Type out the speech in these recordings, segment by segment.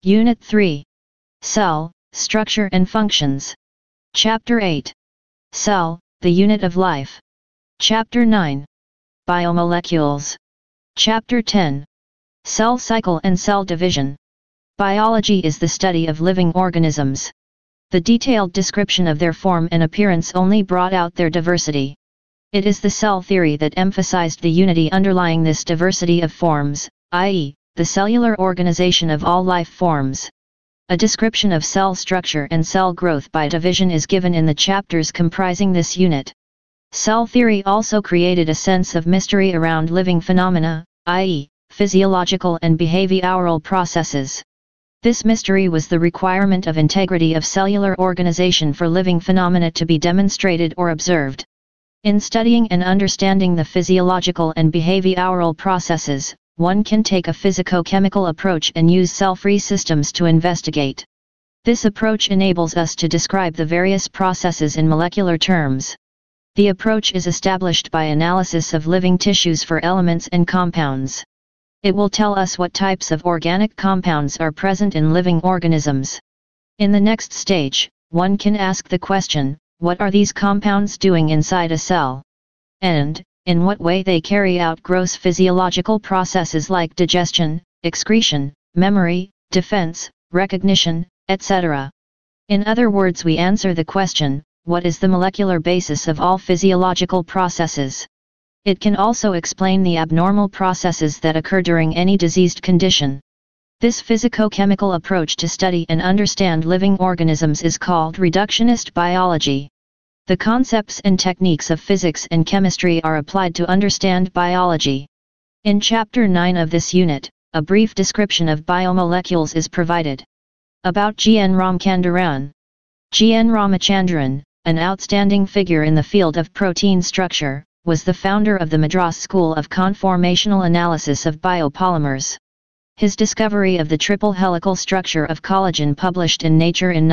Unit 3. Cell, Structure and Functions. Chapter 8. Cell, the Unit of Life. Chapter 9. Biomolecules. Chapter 10. Cell Cycle and Cell Division. Biology is the study of living organisms. The detailed description of their form and appearance only brought out their diversity. It is the cell theory that emphasized the unity underlying this diversity of forms, i.e., the cellular organization of all life forms. A description of cell structure and cell growth by division is given in the chapters comprising this unit. Cell theory also created a sense of mystery around living phenomena, i.e., physiological and behavioral processes. This mystery was the requirement of integrity of cellular organization for living phenomena to be demonstrated or observed. In studying and understanding the physiological and behavioral processes, one can take a physico-chemical approach and use cell-free systems to investigate. This approach enables us to describe the various processes in molecular terms. The approach is established by analysis of living tissues for elements and compounds. It will tell us what types of organic compounds are present in living organisms. In the next stage, one can ask the question, what are these compounds doing inside a cell? And, in what way they carry out gross physiological processes like digestion, excretion, memory, defense, recognition, etc. In other words, we answer the question, what is the molecular basis of all physiological processes? It can also explain the abnormal processes that occur during any diseased condition. This physico-chemical approach to study and understand living organisms is called reductionist biology. The concepts and techniques of physics and chemistry are applied to understand biology. In Chapter 9 of this unit, a brief description of biomolecules is provided. About G. N. Ramachandran. G. N. Ramachandran, an outstanding figure in the field of protein structure, was the founder of the Madras School of Conformational Analysis of Biopolymers. His discovery of the triple helical structure of collagen published in Nature in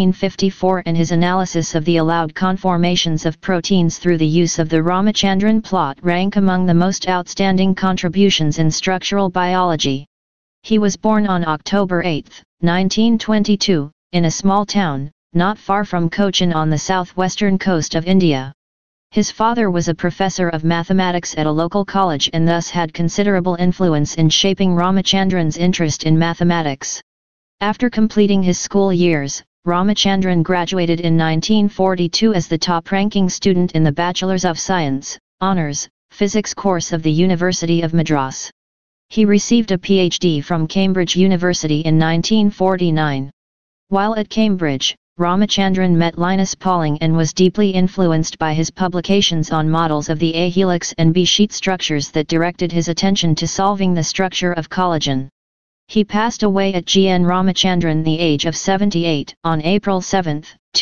1954 and his analysis of the allowed conformations of proteins through the use of the Ramachandran plot rank among the most outstanding contributions in structural biology. He was born on October 8, 1922, in a small town, not far from Cochin on the southwestern coast of India. His father was a professor of mathematics at a local college and thus had considerable influence in shaping Ramachandran's interest in mathematics. After completing his school years, Ramachandran graduated in 1942 as the top-ranking student in the Bachelor's of Science, Honours, Physics course of the University of Madras. He received a PhD from Cambridge University in 1949. While at Cambridge, Ramachandran met Linus Pauling and was deeply influenced by his publications on models of the A helix and B sheet structures that directed his attention to solving the structure of collagen. He passed away at G. N. Ramachandran the age of 78 on April 7,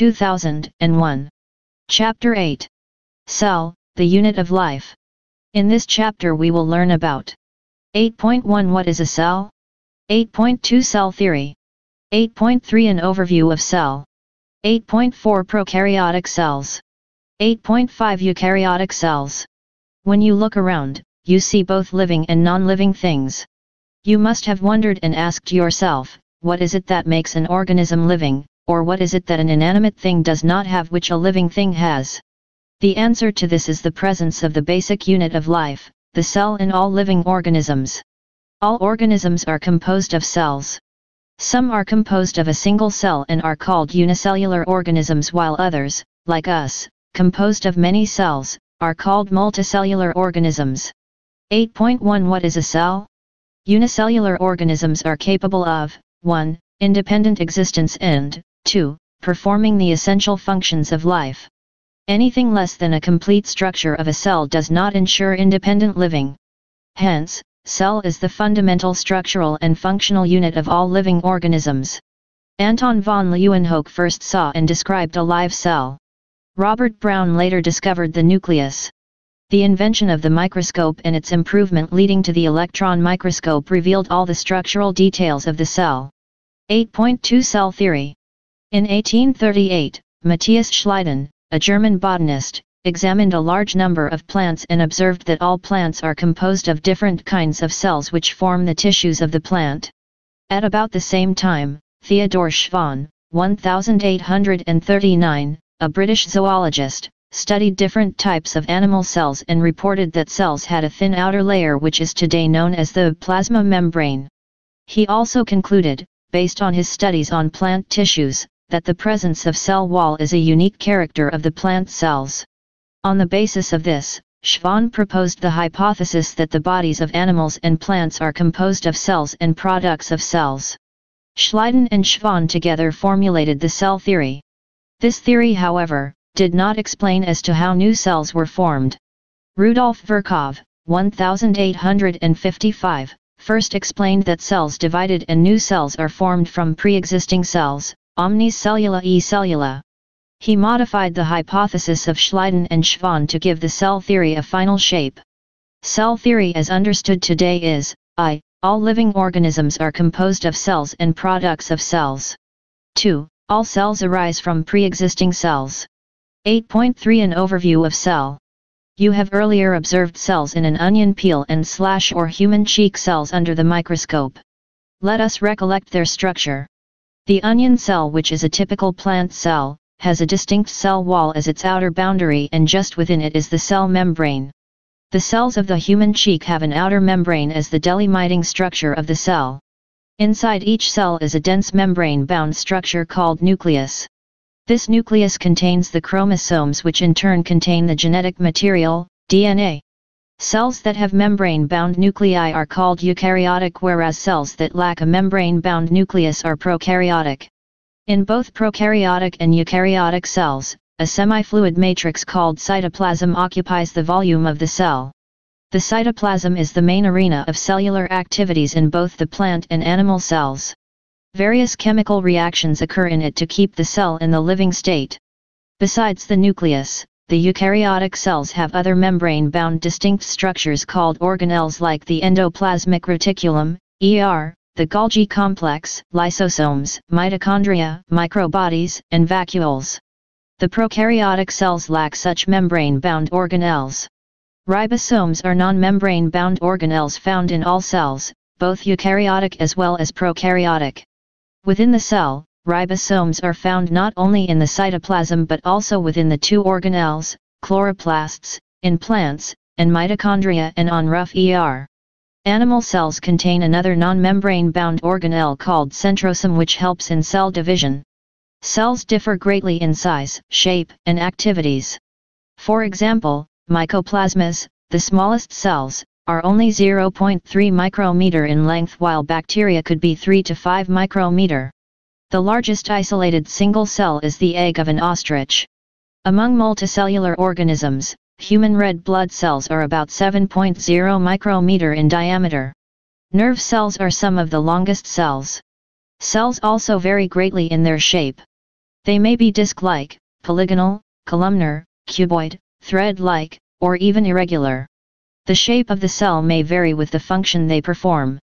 2001. Chapter 8. Cell, the Unit of Life. In this chapter we will learn about 8.1 What is a cell? 8.2 Cell theory. 8.3 An overview of cell. 8.4 Prokaryotic cells. 8.5 Eukaryotic cells. When you look around, you see both living and non-living things. You must have wondered and asked yourself, what is it that makes an organism living, or what is it that an inanimate thing does not have which a living thing has? The answer to this is the presence of the basic unit of life, the cell in all living organisms. All organisms are composed of cells. Some are composed of a single cell and are called unicellular organisms while others, like us, composed of many cells, are called multicellular organisms. 8.1 What is a cell? Unicellular organisms are capable of 1. Independent existence and 2. Performing the essential functions of life. Anything less than a complete structure of a cell does not ensure independent living. Hence, cell is the fundamental structural and functional unit of all living organisms. Anton von Leeuwenhoek first saw and described a live cell. Robert Brown later discovered the nucleus. The invention of the microscope and its improvement leading to the electron microscope revealed all the structural details of the cell. 8.2 Cell theory. In 1838, Matthias Schleiden, a German botanist, examined a large number of plants and observed that all plants are composed of different kinds of cells which form the tissues of the plant. At about the same time, Theodore Schwann, 1839, a British zoologist, studied different types of animal cells and reported that cells had a thin outer layer which is today known as the plasma membrane. He also concluded, based on his studies on plant tissues, that the presence of cell wall is a unique character of the plant cells. On the basis of this, Schwann proposed the hypothesis that the bodies of animals and plants are composed of cells and products of cells. Schleiden and Schwann together formulated the cell theory. This theory, however, did not explain as to how new cells were formed. Rudolf Virchow, 1855, first explained that cells divided and new cells are formed from pre-existing cells, omnis cellula e cellula. He modified the hypothesis of Schleiden and Schwann to give the cell theory a final shape. Cell theory as understood today is, all living organisms are composed of cells and products of cells. 2. All cells arise from pre-existing cells. 8.3 An overview of cell. You have earlier observed cells in an onion peel and / or human cheek cells under the microscope. Let us recollect their structure. The onion cell, which is a typical plant cell, has a distinct cell wall as its outer boundary, and just within it is the cell membrane. The cells of the human cheek have an outer membrane as the delimiting structure of the cell. Inside each cell is a dense membrane-bound structure called nucleus. This nucleus contains the chromosomes, which in turn contain the genetic material, DNA. Cells that have membrane-bound nuclei are called eukaryotic, whereas cells that lack a membrane-bound nucleus are prokaryotic. In both prokaryotic and eukaryotic cells, a semi-fluid matrix called cytoplasm occupies the volume of the cell. The cytoplasm is the main arena of cellular activities in both the plant and animal cells. Various chemical reactions occur in it to keep the cell in the living state. Besides the nucleus, the eukaryotic cells have other membrane-bound distinct structures called organelles, like the endoplasmic reticulum, ER, the Golgi complex, lysosomes, mitochondria, microbodies, and vacuoles. The prokaryotic cells lack such membrane-bound organelles. Ribosomes are non-membrane-bound organelles found in all cells, both eukaryotic as well as prokaryotic. Within the cell, ribosomes are found not only in the cytoplasm but also within the two organelles, chloroplasts, in plants, and mitochondria and on rough ER. Animal cells contain another non-membrane-bound organelle called centrosome, which helps in cell division. Cells differ greatly in size, shape, and activities. For example, mycoplasmas, the smallest cells, are only 0.3 micrometer in length, while bacteria could be 3 to 5 micrometer. The largest isolated single cell is the egg of an ostrich. Among multicellular organisms, human red blood cells are about 7.0 micrometer in diameter. Nerve cells are some of the longest cells. Cells also vary greatly in their shape. They may be disc-like, polygonal, columnar, cuboid, thread-like, or even irregular. The shape of the cell may vary with the function they perform.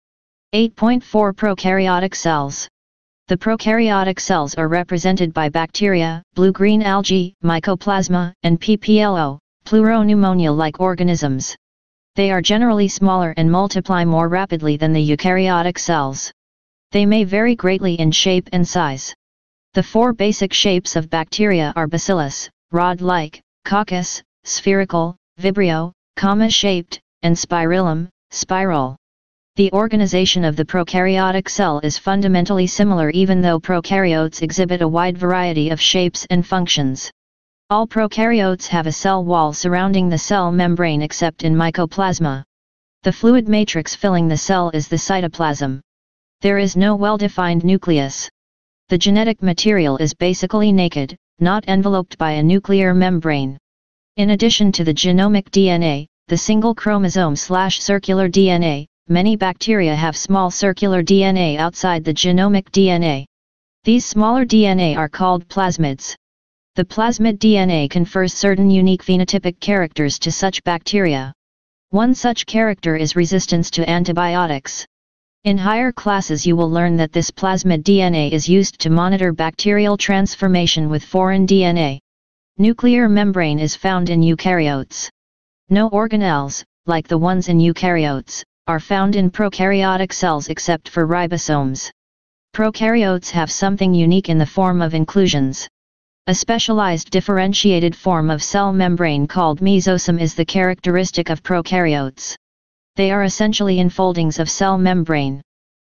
8.4 Prokaryotic cells. The prokaryotic cells are represented by bacteria, blue-green algae, mycoplasma, and PPLO, pleuropneumonia-like organisms. They are generally smaller and multiply more rapidly than the eukaryotic cells. They may vary greatly in shape and size. The four basic shapes of bacteria are bacillus, rod-like, coccus, spherical, vibrio, comma-shaped, and spirillum, spiral. The organization of the prokaryotic cell is fundamentally similar, even though prokaryotes exhibit a wide variety of shapes and functions. All prokaryotes have a cell wall surrounding the cell membrane except in mycoplasma. The fluid matrix filling the cell is the cytoplasm. There is no well-defined nucleus. The genetic material is basically naked, not enveloped by a nuclear membrane. In addition to the genomic DNA, the single chromosome/circular DNA, many bacteria have small circular DNA outside the genomic DNA. These smaller DNA are called plasmids. The plasmid DNA confers certain unique phenotypic characters to such bacteria. One such character is resistance to antibiotics. In higher classes you will learn that this plasmid DNA is used to monitor bacterial transformation with foreign DNA. Nuclear membrane is found in eukaryotes. No organelles, like the ones in eukaryotes, are found in prokaryotic cells except for ribosomes. Prokaryotes have something unique in the form of inclusions. A specialized differentiated form of cell membrane called mesosome is the characteristic of prokaryotes. They are essentially enfoldings of cell membrane.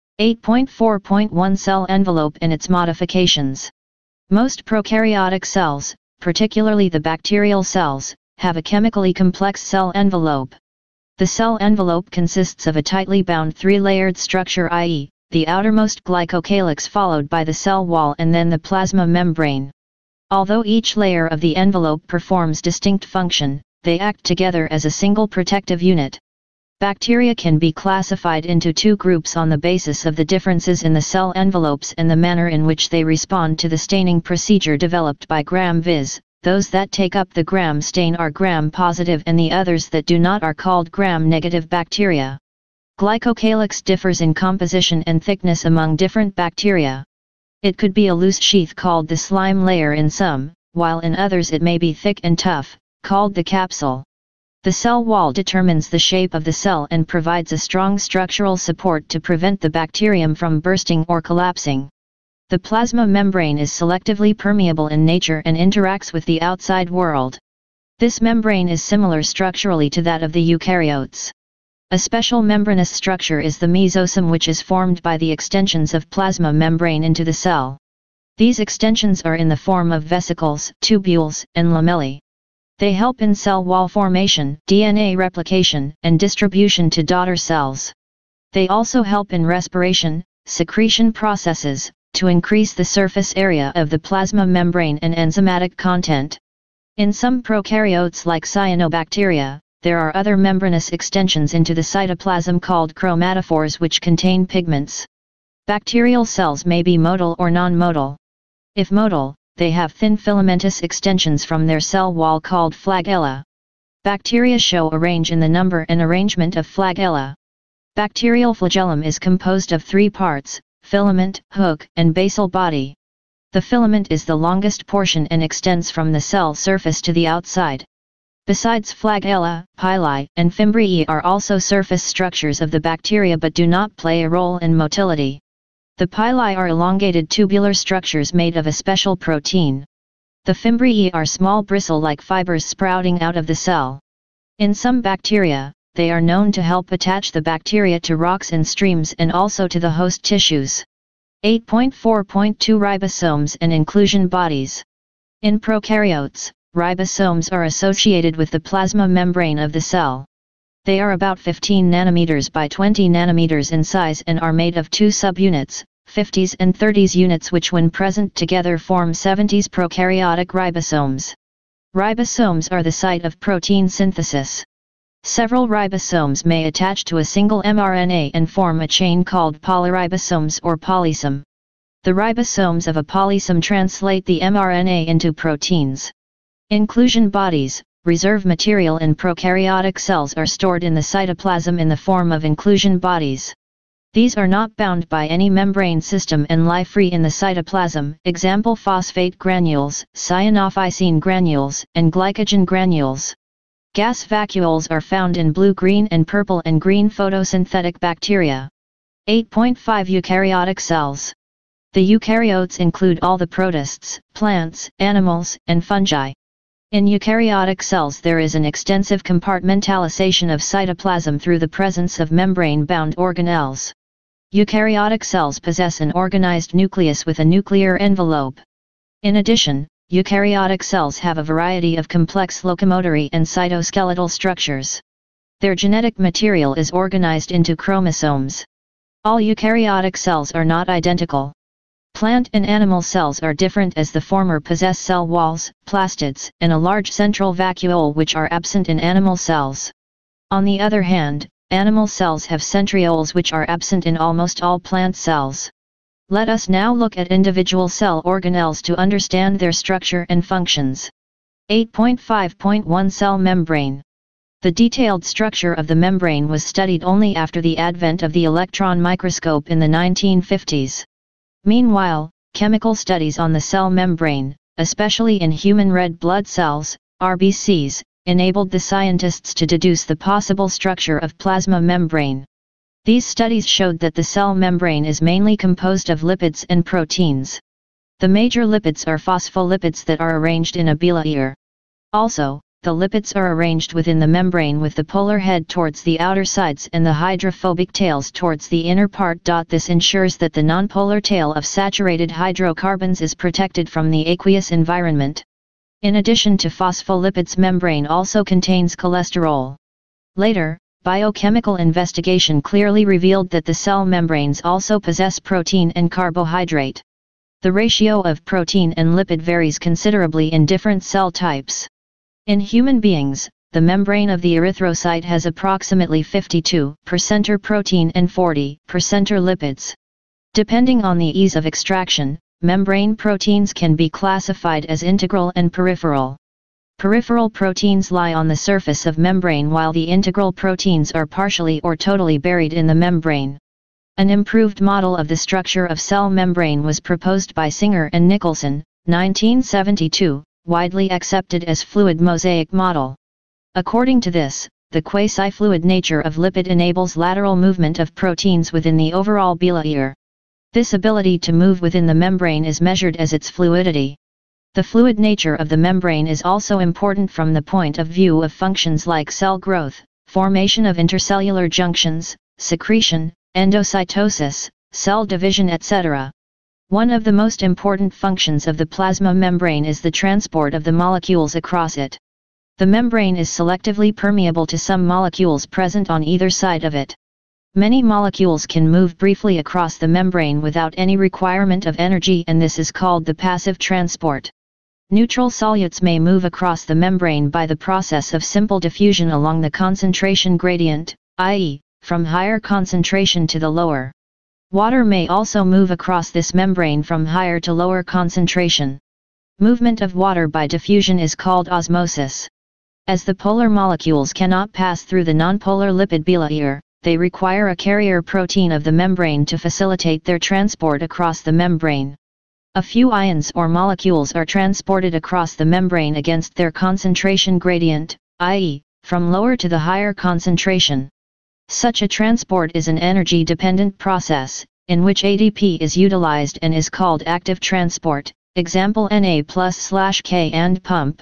8.4.1 Cell envelope and its modifications. Most prokaryotic cells, particularly the bacterial cells, have a chemically complex cell envelope. The cell envelope consists of a tightly bound three-layered structure, i.e., the outermost glycocalyx followed by the cell wall and then the plasma membrane. Although each layer of the envelope performs distinct function, they act together as a single protective unit. Bacteria can be classified into two groups on the basis of the differences in the cell envelopes and the manner in which they respond to the staining procedure developed by Gram viz. Those that take up the Gram stain are Gram-positive and the others that do not are called Gram-negative bacteria. Glycocalyx differs in composition and thickness among different bacteria. It could be a loose sheath called the slime layer in some, while in others it may be thick and tough, called the capsule. The cell wall determines the shape of the cell and provides a strong structural support to prevent the bacterium from bursting or collapsing. The plasma membrane is selectively permeable in nature and interacts with the outside world. This membrane is similar structurally to that of the eukaryotes. A special membranous structure is the mesosome, which is formed by the extensions of plasma membrane into the cell. These extensions are in the form of vesicles, tubules, and lamellae. They help in cell wall formation, DNA replication, and distribution to daughter cells. They also help in respiration, secretion processes, to increase the surface area of the plasma membrane and enzymatic content. In some prokaryotes like cyanobacteria, there are other membranous extensions into the cytoplasm called chromatophores which contain pigments. Bacterial cells may be motile or non-motile. If motile, they have thin filamentous extensions from their cell wall called flagella. Bacteria show a range in the number and arrangement of flagella. Bacterial flagellum is composed of three parts: filament, hook, and basal body. The filament is the longest portion and extends from the cell surface to the outside. Besides flagella, pili and fimbriae are also surface structures of the bacteria but do not play a role in motility. The pili are elongated tubular structures made of a special protein. The fimbriae are small bristle-like fibers sprouting out of the cell. In some bacteria, they are known to help attach the bacteria to rocks and streams and also to the host tissues. 8.4.2 Ribosomes and inclusion bodies. In prokaryotes, ribosomes are associated with the plasma membrane of the cell. They are about 15 nanometers by 20 nanometers in size and are made of two subunits, 50s and 30s units, which when present together form 70s prokaryotic ribosomes. Ribosomes are the site of protein synthesis. Several ribosomes may attach to a single mRNA and form a chain called polyribosomes or polysome. The ribosomes of a polysome translate the mRNA into proteins. Inclusion bodies, reserve material in prokaryotic cells, are stored in the cytoplasm in the form of inclusion bodies. These are not bound by any membrane system and lie free in the cytoplasm, example phosphate granules, cyanophycine granules, and glycogen granules. Gas vacuoles are found in blue, green and purple and green photosynthetic bacteria. 8.5 Eukaryotic cells. The eukaryotes include all the protists, plants, animals, and fungi. In eukaryotic cells there is an extensive compartmentalization of cytoplasm through the presence of membrane-bound organelles. Eukaryotic cells possess an organized nucleus with a nuclear envelope. In addition, eukaryotic cells have a variety of complex locomotory and cytoskeletal structures. Their genetic material is organized into chromosomes. All eukaryotic cells are not identical. Plant and animal cells are different, as the former possess cell walls, plastids, and a large central vacuole which are absent in animal cells. On the other hand, animal cells have centrioles which are absent in almost all plant cells. Let us now look at individual cell organelles to understand their structure and functions. 8.5.1 Cell membrane. The detailed structure of the membrane was studied only after the advent of the electron microscope in the 1950s. Meanwhile, chemical studies on the cell membrane, especially in human red blood cells, RBCs, enabled the scientists to deduce the possible structure of plasma membrane. These studies showed that the cell membrane is mainly composed of lipids and proteins. The major lipids are phospholipids that are arranged in a bilayer. Also, the lipids are arranged within the membrane with the polar head towards the outer sides and the hydrophobic tails towards the inner part. This ensures that the nonpolar tail of saturated hydrocarbons is protected from the aqueous environment. In addition to phospholipids, membrane also contains cholesterol. Later, biochemical investigation clearly revealed that the cell membranes also possess protein and carbohydrate. The ratio of protein and lipid varies considerably in different cell types. In human beings, the membrane of the erythrocyte has approximately 52% protein and 40% lipids. Depending on the ease of extraction, membrane proteins can be classified as integral and peripheral. Peripheral proteins lie on the surface of membrane while the integral proteins are partially or totally buried in the membrane. An improved model of the structure of cell membrane was proposed by Singer and Nicholson, 1972, widely accepted as fluid mosaic model. According to this, the quasi-fluid nature of lipid enables lateral movement of proteins within the overall bilayer. This ability to move within the membrane is measured as its fluidity. The fluid nature of the membrane is also important from the point of view of functions like cell growth, formation of intercellular junctions, secretion, endocytosis, cell division, etc. One of the most important functions of the plasma membrane is the transport of the molecules across it. The membrane is selectively permeable to some molecules present on either side of it. Many molecules can move briefly across the membrane without any requirement of energy, and this is called the passive transport. Neutral solutes may move across the membrane by the process of simple diffusion along the concentration gradient, i.e., from higher concentration to the lower. Water may also move across this membrane from higher to lower concentration. Movement of water by diffusion is called osmosis. As the polar molecules cannot pass through the nonpolar lipid bilayer, they require a carrier protein of the membrane to facilitate their transport across the membrane. A few ions or molecules are transported across the membrane against their concentration gradient, i.e., from lower to the higher concentration. Such a transport is an energy-dependent process, in which ADP is utilized and is called active transport, example Na+/K and pump.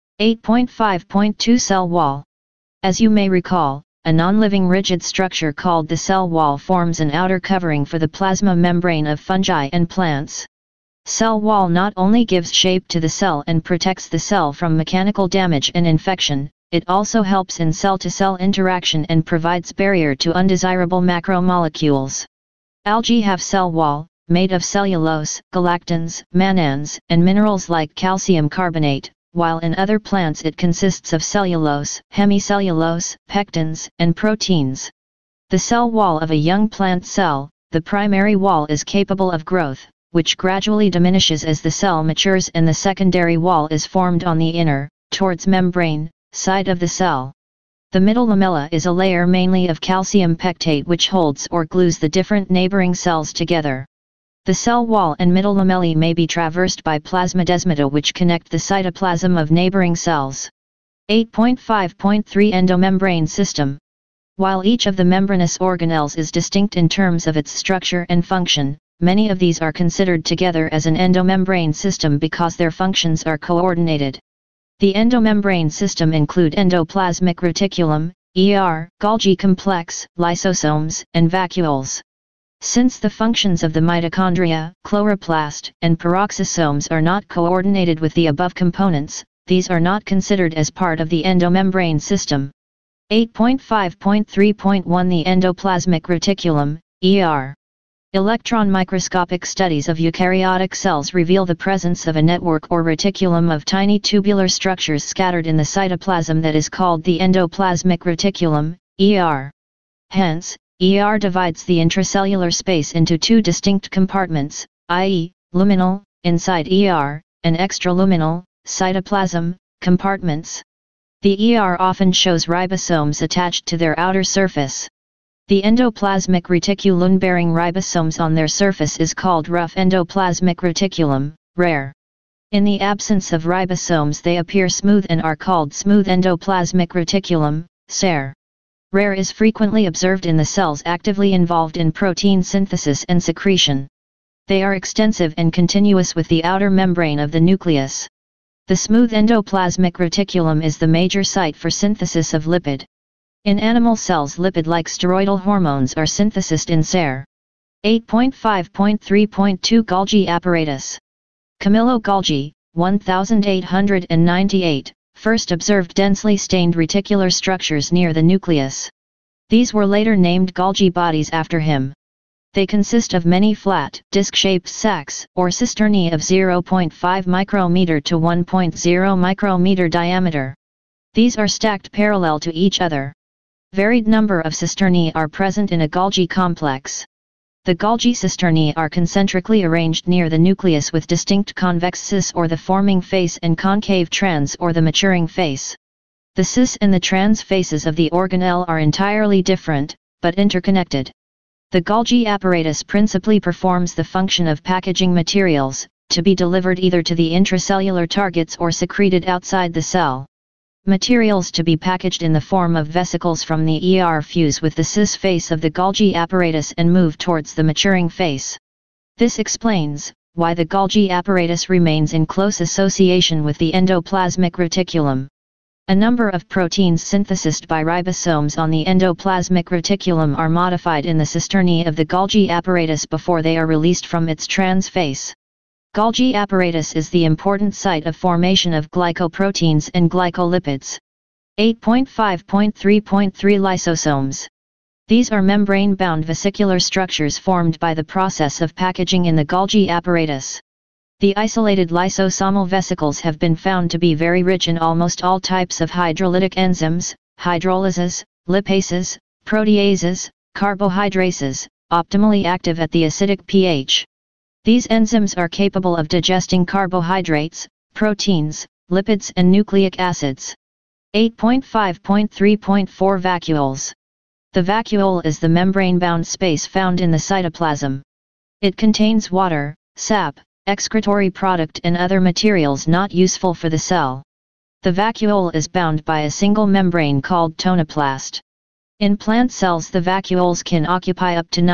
8.5.2 Cell wall. As you may recall, a non-living rigid structure called the cell wall forms an outer covering for the plasma membrane of fungi and plants. Cell wall not only gives shape to the cell and protects the cell from mechanical damage and infection, it also helps in cell-to-cell interaction and provides barrier to undesirable macromolecules. Algae have cell wall, made of cellulose, galactans, mannans, and minerals like calcium carbonate, while in other plants it consists of cellulose, hemicellulose, pectins, and proteins. The cell wall of a young plant cell, the primary wall, is capable of growth, which gradually diminishes as the cell matures, and the secondary wall is formed on the inner, towards membrane, side of the cell. The middle lamella is a layer mainly of calcium pectate which holds or glues the different neighboring cells together. The cell wall and middle lamellae may be traversed by plasmodesmata which connect the cytoplasm of neighboring cells. 8.5.3 Endomembrane system. While each of the membranous organelles is distinct in terms of its structure and function, many of these are considered together as an endomembrane system because their functions are coordinated. The endomembrane system include endoplasmic reticulum, Golgi complex, lysosomes, and vacuoles. Since the functions of the mitochondria, chloroplast, and peroxisomes are not coordinated with the above components, these are not considered as part of the endomembrane system. 8.5.3.1 The endoplasmic reticulum, Electron microscopic studies of eukaryotic cells reveal the presence of a network or reticulum of tiny tubular structures scattered in the cytoplasm that is called the endoplasmic reticulum, Hence, divides the intracellular space into two distinct compartments, i.e., luminal, inside and extraluminal, cytoplasm, compartments. The often shows ribosomes attached to their outer surface. The endoplasmic reticulum-bearing ribosomes on their surface is called rough endoplasmic reticulum, rare. In the absence of ribosomes they appear smooth and are called smooth endoplasmic reticulum, SER. Rare is frequently observed in the cells actively involved in protein synthesis and secretion. They are extensive and continuous with the outer membrane of the nucleus. The smooth endoplasmic reticulum is the major site for synthesis of lipid. In animal cells, lipid-like steroidal hormones are synthesized in SER. 8.5.3.2 Golgi apparatus. Camillo Golgi, 1898, first observed densely stained reticular structures near the nucleus. These were later named Golgi bodies after him. They consist of many flat, disc-shaped sacs, or cisternae of 0.5 micrometer to 1.0 micrometer diameter. These are stacked parallel to each other. Varied number of cisternae are present in a Golgi complex. The Golgi cisternae are concentrically arranged near the nucleus with distinct convex cis or the forming face and concave trans or the maturing face. The cis and the trans faces of the organelle are entirely different, but interconnected. The Golgi apparatus principally performs the function of packaging materials, to be delivered either to the intracellular targets or secreted outside the cell. Materials to be packaged in the form of vesicles from the ER fuse with the cis face of the Golgi apparatus and move towards the maturing face. This explains why the Golgi apparatus remains in close association with the endoplasmic reticulum. A number of proteins synthesized by ribosomes on the endoplasmic reticulum are modified in the cisternae of the Golgi apparatus before they are released from its trans face. Golgi apparatus is the important site of formation of glycoproteins and glycolipids. 8.5.3.3 Lysosomes. These are membrane-bound vesicular structures formed by the process of packaging in the Golgi apparatus. The isolated lysosomal vesicles have been found to be very rich in almost all types of hydrolytic enzymes, hydrolyses, lipases, proteases, carbohydrases, optimally active at the acidic pH. These enzymes are capable of digesting carbohydrates, proteins, lipids and nucleic acids. 8.5.3.4 Vacuoles. The vacuole is the membrane-bound space found in the cytoplasm. It contains water, sap, excretory product and other materials not useful for the cell. The vacuole is bound by a single membrane called tonoplast. In plant cells, the vacuoles can occupy up to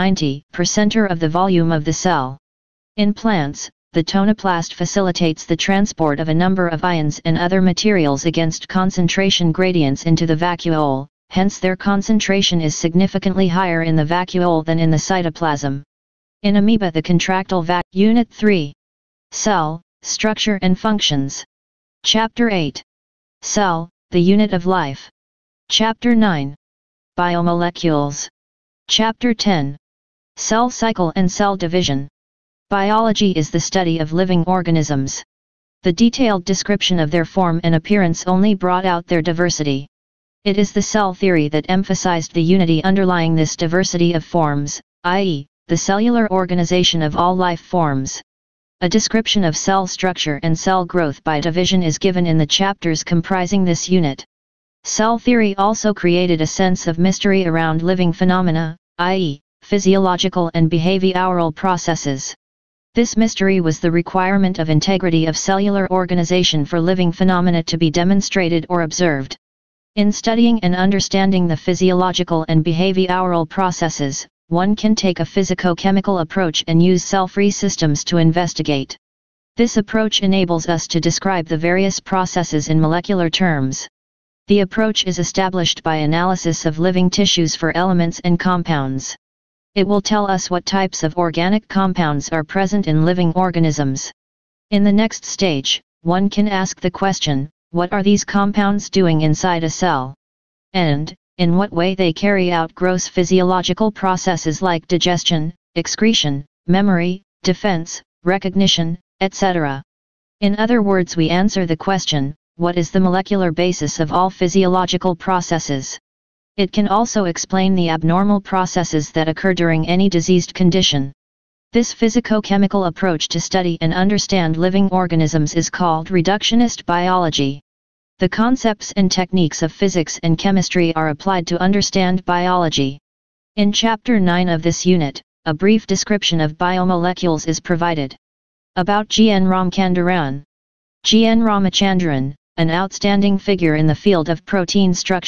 90% of the volume of the cell. In plants, the tonoplast facilitates the transport of a number of ions and other materials against concentration gradients into the vacuole, hence their concentration is significantly higher in the vacuole than in the cytoplasm. In amoeba, the contractile Unit 3. Cell, Structure and Functions. Chapter 8. Cell, the Unit of Life. Chapter 9. Biomolecules. Chapter 10. Cell Cycle and Cell Division. Biology is the study of living organisms. The detailed description of their form and appearance only brought out their diversity. It is the cell theory that emphasized the unity underlying this diversity of forms, i.e., the cellular organization of all life forms. A description of cell structure and cell growth by division is given in the chapters comprising this unit. Cell theory also created a sense of mystery around living phenomena, i.e., physiological and behavioral processes. This mystery was the requirement of integrity of cellular organization for living phenomena to be demonstrated or observed. In studying and understanding the physiological and behavioral processes, one can take a physico-chemical approach and use cell-free systems to investigate. This approach enables us to describe the various processes in molecular terms. The approach is established by analysis of living tissues for elements and compounds. It will tell us what types of organic compounds are present in living organisms. In the next stage, one can ask the question, what are these compounds doing inside a cell? And, in what way they carry out gross physiological processes like digestion, excretion, memory, defense, recognition, etc. In other words, we answer the question, what is the molecular basis of all physiological processes? It can also explain the abnormal processes that occur during any diseased condition. This physico-chemical approach to study and understand living organisms is called reductionist biology. The concepts and techniques of physics and chemistry are applied to understand biology. In Chapter 9 of this unit, a brief description of biomolecules is provided. About G. N. Ramachandran. G. N. Ramachandran, an outstanding figure in the field of protein structure,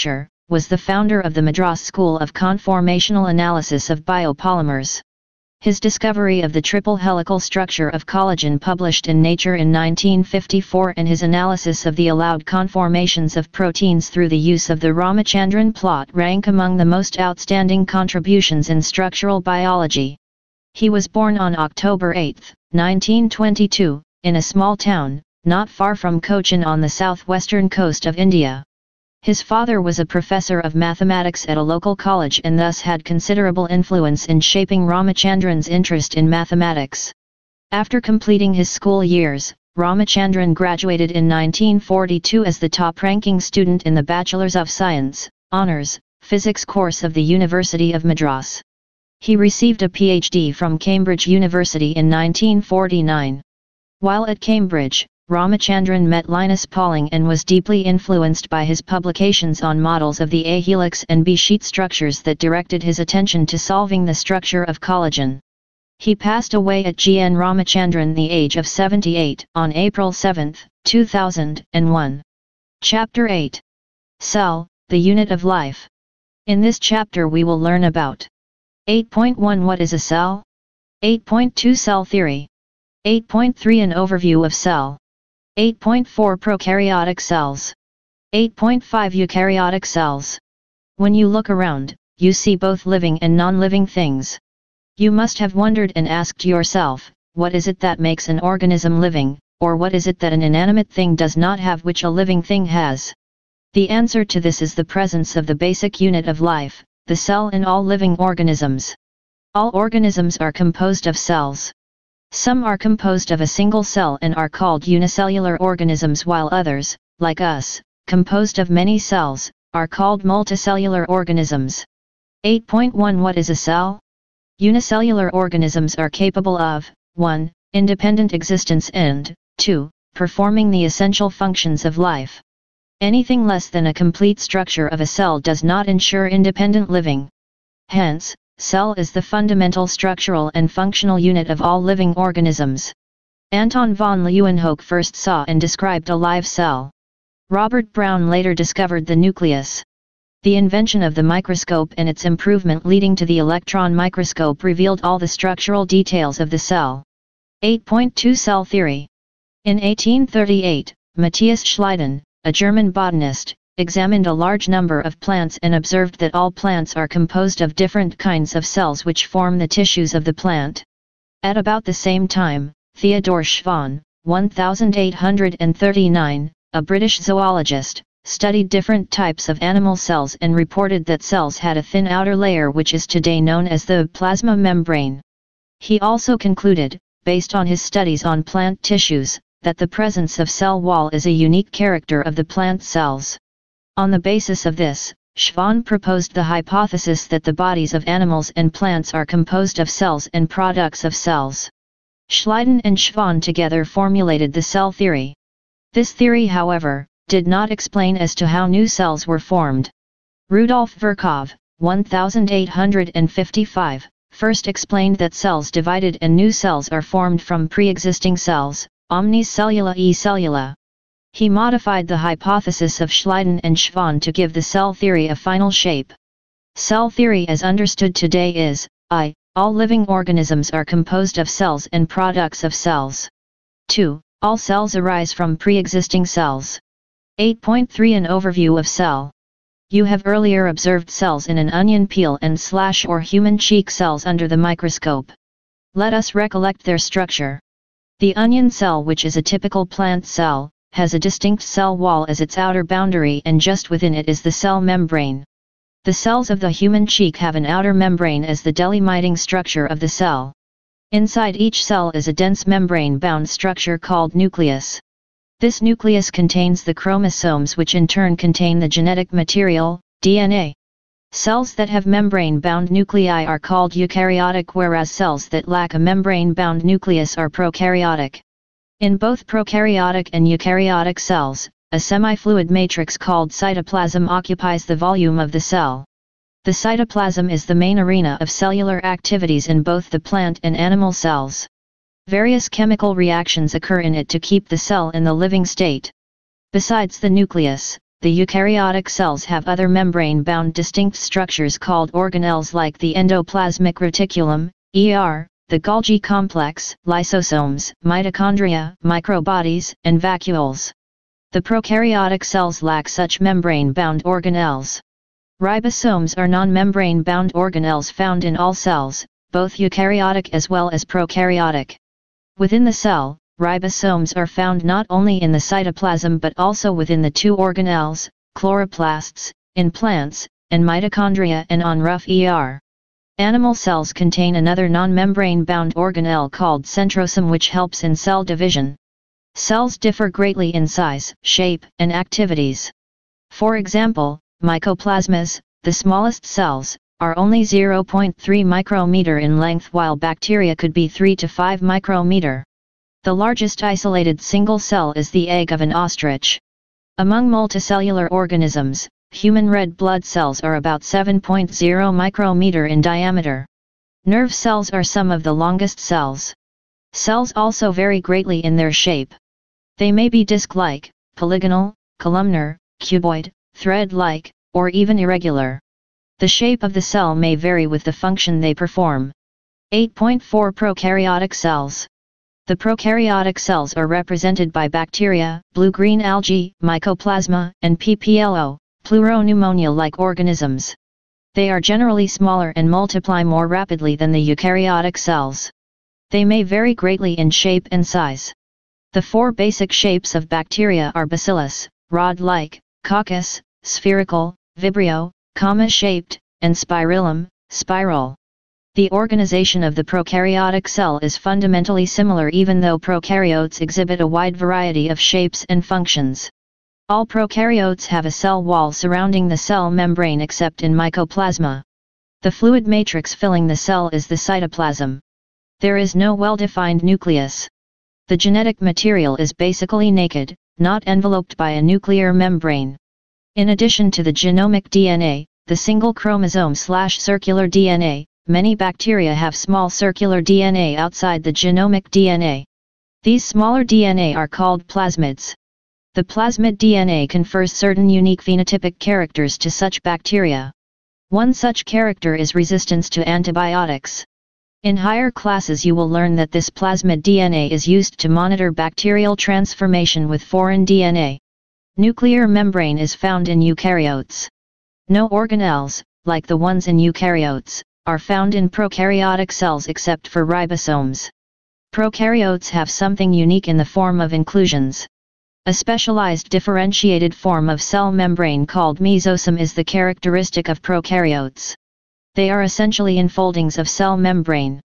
was the founder of the Madras School of Conformational Analysis of Biopolymers. His discovery of the triple helical structure of collagen published in Nature in 1954 and his analysis of the allowed conformations of proteins through the use of the Ramachandran plot rank among the most outstanding contributions in structural biology. He was born on October 8, 1922, in a small town, not far from Cochin on the southwestern coast of India. His father was a professor of mathematics at a local college and thus had considerable influence in shaping Ramachandran's interest in mathematics. After completing his school years, Ramachandran graduated in 1942 as the top-ranking student in the Bachelor's of Science, Honours, Physics course of the University of Madras. He received a PhD from Cambridge University in 1949. While at Cambridge, Ramachandran met Linus Pauling and was deeply influenced by his publications on models of the A helix and B sheet structures that directed his attention to solving the structure of collagen. He passed away at GN Ramachandran the age of 78 on April 7, 2001. Chapter 8. Cell, the unit of life. In this chapter we will learn about 8.1 What is a cell? 8.2 Cell theory. 8.3 An overview of cell. 8.4 Prokaryotic cells. 8.5 Eukaryotic cells. When you look around, you see both living and non-living things. You must have wondered and asked yourself, what is it that makes an organism living, or what is it that an inanimate thing does not have which a living thing has? The answer to this is the presence of the basic unit of life, the cell in all living organisms. All organisms are composed of cells. Some are composed of a single cell and are called unicellular organisms while others, like us, composed of many cells, are called multicellular organisms. 8.1 What is a cell? Unicellular organisms are capable of 1. Independent existence and 2. Performing the essential functions of life. Anything less than a complete structure of a cell does not ensure independent living. Hence, cell is the fundamental structural and functional unit of all living organisms. Anton von Leeuwenhoek first saw and described a live cell. Robert Brown later discovered the nucleus. The invention of the microscope and its improvement leading to the electron microscope revealed all the structural details of the cell. 8.2 Cell theory. In 1838, Matthias Schleiden, a German botanist, examined a large number of plants and observed that all plants are composed of different kinds of cells which form the tissues of the plant. At about the same time, Theodore Schwann, 1839, a British zoologist, studied different types of animal cells and reported that cells had a thin outer layer which is today known as the plasma membrane. He also concluded, based on his studies on plant tissues, that the presence of cell wall is a unique character of the plant cells. On the basis of this, Schwann proposed the hypothesis that the bodies of animals and plants are composed of cells and products of cells. Schleiden and Schwann together formulated the cell theory. This theory, however, did not explain as to how new cells were formed. Rudolf Virchow, 1855, first explained that cells divided and new cells are formed from pre-existing cells, omnis cellula e cellula. He modified the hypothesis of Schleiden and Schwann to give the cell theory a final shape. Cell theory as understood today is, I. All living organisms are composed of cells and products of cells. 2. All cells arise from pre-existing cells. 8.3 An overview of cell. You have earlier observed cells in an onion peel and slash or human cheek cells under the microscope. Let us recollect their structure. The onion cell, which is a typical plant cell, has a distinct cell wall as its outer boundary and just within it is the cell membrane. The cells of the human cheek have an outer membrane as the delimiting structure of the cell. Inside each cell is a dense membrane-bound structure called nucleus. This nucleus contains the chromosomes which in turn contain the genetic material, DNA. Cells that have membrane-bound nuclei are called eukaryotic, whereas cells that lack a membrane-bound nucleus are prokaryotic. In both prokaryotic and eukaryotic cells, a semi-fluid matrix called cytoplasm occupies the volume of the cell. The cytoplasm is the main arena of cellular activities in both the plant and animal cells. Various chemical reactions occur in it to keep the cell in the living state. Besides the nucleus, the eukaryotic cells have other membrane-bound distinct structures called organelles like the endoplasmic reticulum, ER, the Golgi complex, lysosomes, mitochondria, microbodies, and vacuoles. The prokaryotic cells lack such membrane-bound organelles. Ribosomes are non-membrane-bound organelles found in all cells, both eukaryotic as well as prokaryotic. Within the cell, ribosomes are found not only in the cytoplasm but also within the two organelles, chloroplasts, in plants, and mitochondria and on rough ER. Animal cells contain another non-membrane-bound organelle called centrosome which helps in cell division. Cells differ greatly in size, shape, and activities. For example, mycoplasmas, the smallest cells, are only 0.3 micrometer in length while bacteria could be 3 to 5 micrometer. The largest isolated single cell is the egg of an ostrich. Among multicellular organisms, human red blood cells are about 7.0 micrometer in diameter. Nerve cells are some of the longest cells. Cells also vary greatly in their shape. They may be disc-like, polygonal, columnar, cuboid, thread-like, or even irregular. The shape of the cell may vary with the function they perform. 8.4 Prokaryotic cells. The prokaryotic cells are represented by bacteria, blue-green algae, mycoplasma, and PPLO, pleuropneumonia-like organisms. They are generally smaller and multiply more rapidly than the eukaryotic cells. They may vary greatly in shape and size. The four basic shapes of bacteria are bacillus, rod-like, coccus, spherical, vibrio, comma-shaped, and spirillum, spiral. The organization of the prokaryotic cell is fundamentally similar even though prokaryotes exhibit a wide variety of shapes and functions. All prokaryotes have a cell wall surrounding the cell membrane except in mycoplasma. The fluid matrix filling the cell is the cytoplasm. There is no well-defined nucleus. The genetic material is basically naked, not enveloped by a nuclear membrane. In addition to the genomic DNA, the single chromosome/circular DNA, many bacteria have small circular DNA outside the genomic DNA. These smaller DNA are called plasmids. The plasmid DNA confers certain unique phenotypic characters to such bacteria. One such character is resistance to antibiotics. In higher classes you will learn that this plasmid DNA is used to monitor bacterial transformation with foreign DNA. Nuclear membrane is found in eukaryotes. No organelles, like the ones in eukaryotes, are found in prokaryotic cells except for ribosomes. Prokaryotes have something unique in the form of inclusions. A specialized differentiated form of cell membrane called mesosome is the characteristic of prokaryotes. They are essentially enfoldings of cell membrane.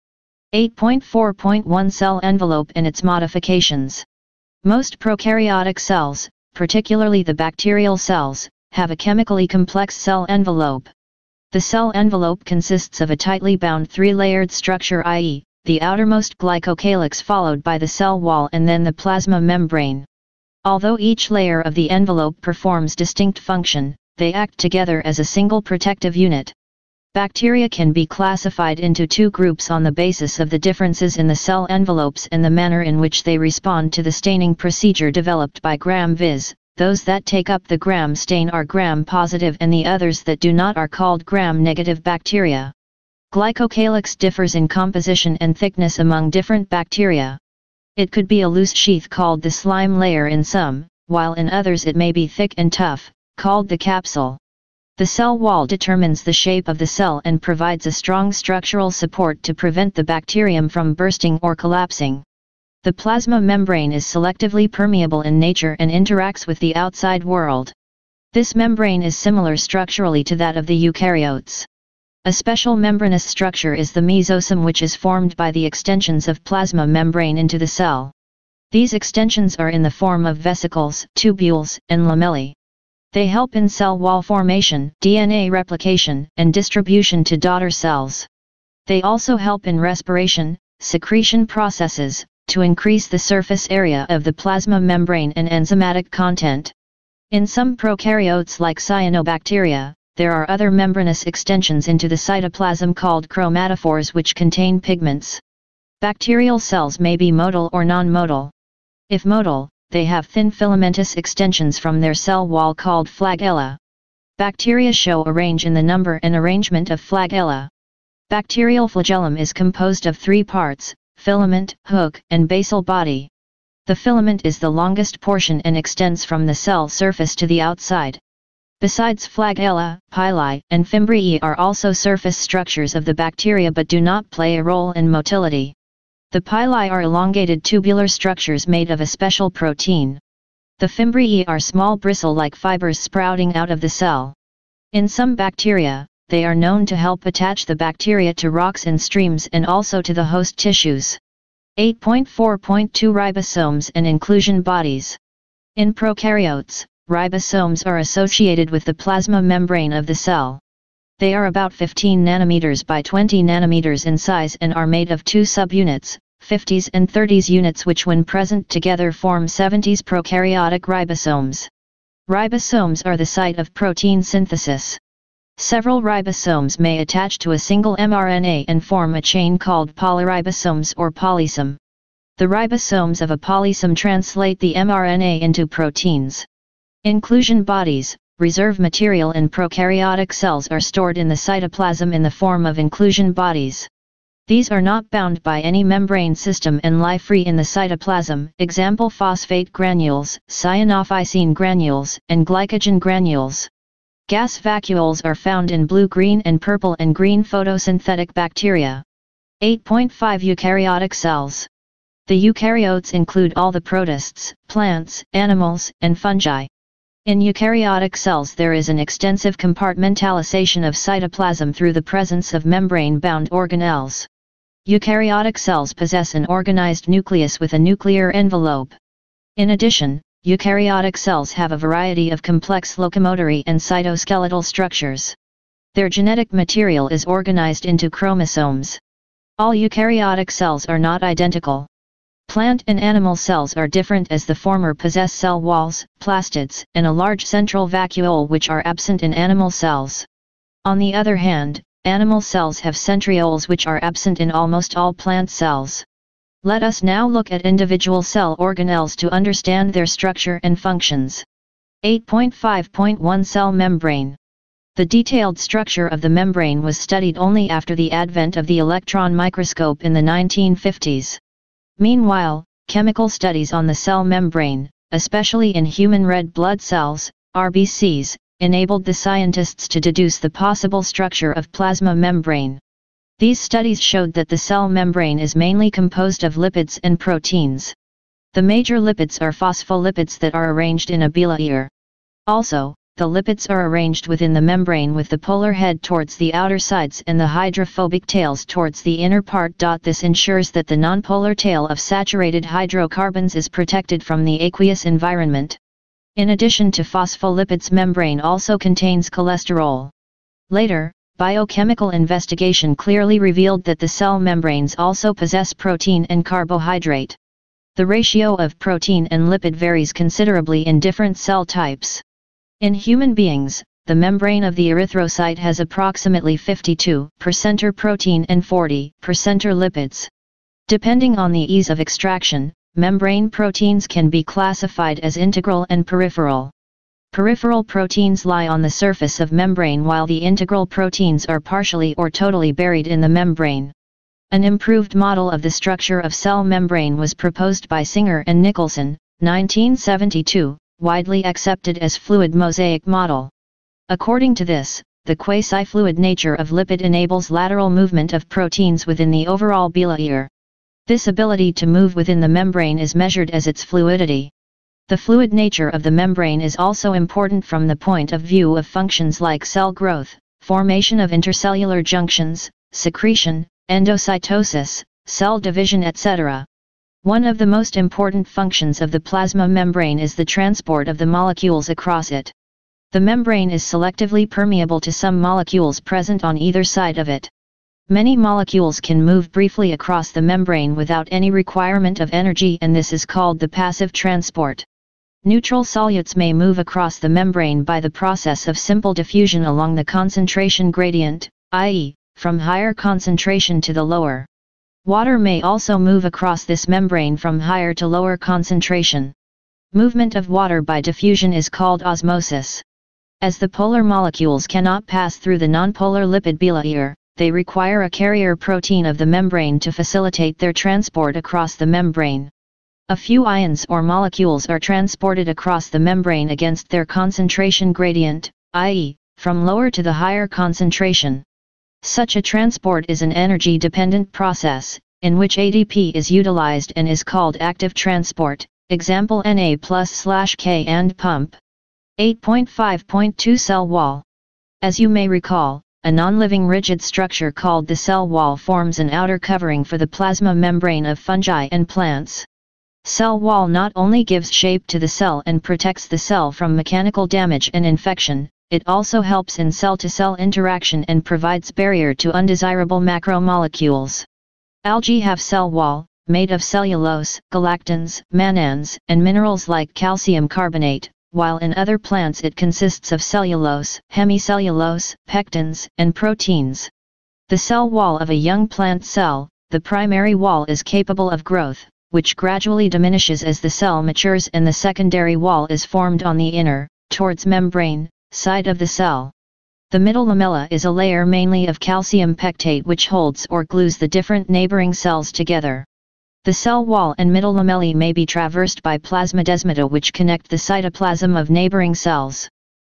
8.4.1 Cell envelope and its modifications. Most prokaryotic cells, particularly the bacterial cells, have a chemically complex cell envelope. The cell envelope consists of a tightly bound three-layered structure, i.e., the outermost glycocalyx followed by the cell wall and then the plasma membrane. Although each layer of the envelope performs distinct function, they act together as a single protective unit. Bacteria can be classified into two groups on the basis of the differences in the cell envelopes and the manner in which they respond to the staining procedure developed by Gram-Viz. Those that take up the Gram stain are Gram-positive and the others that do not are called Gram-negative bacteria. Glycocalyx differs in composition and thickness among different bacteria. It could be a loose sheath called the slime layer in some, while in others it may be thick and tough, called the capsule. The cell wall determines the shape of the cell and provides a strong structural support to prevent the bacterium from bursting or collapsing. The plasma membrane is selectively permeable in nature and interacts with the outside world. This membrane is similar structurally to that of the eukaryotes. A special membranous structure is the mesosome, which is formed by the extensions of plasma membrane into the cell. These extensions are in the form of vesicles, tubules, and lamellae. They help in cell wall formation, DNA replication, and distribution to daughter cells. They also help in respiration, secretion processes, to increase the surface area of the plasma membrane and enzymatic content. In some prokaryotes like cyanobacteria, there are other membranous extensions into the cytoplasm called chromatophores which contain pigments. Bacterial cells may be motile or non-motile. If motile, they have thin filamentous extensions from their cell wall called flagella. Bacteria show a range in the number and arrangement of flagella. Bacterial flagellum is composed of 3 parts: filament, hook, and basal body. The filament is the longest portion and extends from the cell surface to the outside. Besides flagella, pili and fimbriae are also surface structures of the bacteria but do not play a role in motility. The pili are elongated tubular structures made of a special protein. The fimbriae are small bristle-like fibers sprouting out of the cell. In some bacteria, they are known to help attach the bacteria to rocks and streams and also to the host tissues. 8.4.2 Ribosomes and inclusion bodies. In prokaryotes, ribosomes are associated with the plasma membrane of the cell. They are about 15 nanometers by 20 nanometers in size and are made of 2 subunits, 50s and 30s units, which when present together form 70s prokaryotic ribosomes. Ribosomes are the site of protein synthesis. Several ribosomes may attach to a single mRNA and form a chain called polyribosomes or polysome. The ribosomes of a polysome translate the mRNA into proteins. Inclusion bodies, reserve material in prokaryotic cells, are stored in the cytoplasm in the form of inclusion bodies. These are not bound by any membrane system and lie free in the cytoplasm, example phosphate granules, cyanophycine granules, and glycogen granules. Gas vacuoles are found in blue, green and purple and green photosynthetic bacteria. 8.5 Eukaryotic cells. The eukaryotes include all the protists, plants, animals, and fungi. In eukaryotic cells there is an extensive compartmentalization of cytoplasm through the presence of membrane-bound organelles. Eukaryotic cells possess an organized nucleus with a nuclear envelope. In addition, eukaryotic cells have a variety of complex locomotory and cytoskeletal structures. Their genetic material is organized into chromosomes. All eukaryotic cells are not identical. Plant and animal cells are different, as the former possess cell walls, plastids, and a large central vacuole which are absent in animal cells. On the other hand, animal cells have centrioles which are absent in almost all plant cells. Let us now look at individual cell organelles to understand their structure and functions. 8.5.1 Cell membrane. The detailed structure of the membrane was studied only after the advent of the electron microscope in the 1950s. Meanwhile, chemical studies on the cell membrane, especially in human red blood cells, RBCs, enabled the scientists to deduce the possible structure of plasma membrane. These studies showed that the cell membrane is mainly composed of lipids and proteins. The major lipids are phospholipids that are arranged in a bilayer. Also, the lipids are arranged within the membrane with the polar head towards the outer sides and the hydrophobic tails towards the inner part. This ensures that the nonpolar tail of saturated hydrocarbons is protected from the aqueous environment. In addition to phospholipids, membrane also contains cholesterol. Later, biochemical investigation clearly revealed that the cell membranes also possess protein and carbohydrate. The ratio of protein and lipid varies considerably in different cell types. In human beings, the membrane of the erythrocyte has approximately 52% protein and 40% lipids. Depending on the ease of extraction, membrane proteins can be classified as integral and peripheral. Peripheral proteins lie on the surface of membrane while the integral proteins are partially or totally buried in the membrane. An improved model of the structure of cell membrane was proposed by Singer and Nicholson, 1972, widely accepted as fluid mosaic model. According to this, the quasi-fluid nature of lipid enables lateral movement of proteins within the overall bilayer. This ability to move within the membrane is measured as its fluidity. The fluid nature of the membrane is also important from the point of view of functions like cell growth, formation of intercellular junctions, secretion, endocytosis, cell division, etc. One of the most important functions of the plasma membrane is the transport of the molecules across it. The membrane is selectively permeable to some molecules present on either side of it. Many molecules can move briefly across the membrane without any requirement of energy, and this is called the passive transport. Neutral solutes may move across the membrane by the process of simple diffusion along the concentration gradient, i.e., from higher concentration to the lower. Water may also move across this membrane from higher to lower concentration. Movement of water by diffusion is called osmosis. As the polar molecules cannot pass through the nonpolar lipid bilayer, they require a carrier protein of the membrane to facilitate their transport across the membrane. A few ions or molecules are transported across the membrane against their concentration gradient, i.e., from lower to the higher concentration. Such a transport is an energy-dependent process, in which ADP is utilized and is called active transport, example Na+/K and pump. 8.5.2 Cell wall. As you may recall, a non-living rigid structure called the cell wall forms an outer covering for the plasma membrane of fungi and plants. Cell wall not only gives shape to the cell and protects the cell from mechanical damage and infection, it also helps in cell-to-cell interaction and provides barrier to undesirable macromolecules. Algae have cell wall, made of cellulose, galactans, mannans, and minerals like calcium carbonate, while in other plants it consists of cellulose, hemicellulose, pectins, and proteins. The cell wall of a young plant cell, the primary wall, is capable of growth, which gradually diminishes as the cell matures, and the secondary wall is formed on the inner, towards membrane, side of the cell. The middle lamella is a layer mainly of calcium pectate which holds or glues the different neighboring cells together. The cell wall and middle lamellae may be traversed by plasmodesmata which connect the cytoplasm of neighboring cells.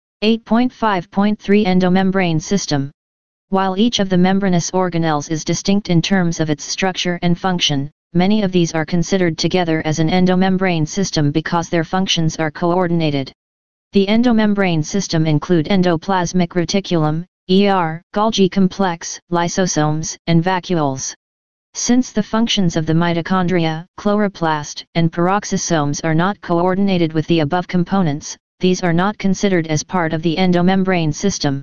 8.5.3 Endomembrane system. While each of the membranous organelles is distinct in terms of its structure and function, many of these are considered together as an endomembrane system because their functions are coordinated. The endomembrane system include endoplasmic reticulum, Golgi complex, lysosomes, and vacuoles. Since the functions of the mitochondria, chloroplast, and peroxisomes are not coordinated with the above components, these are not considered as part of the endomembrane system.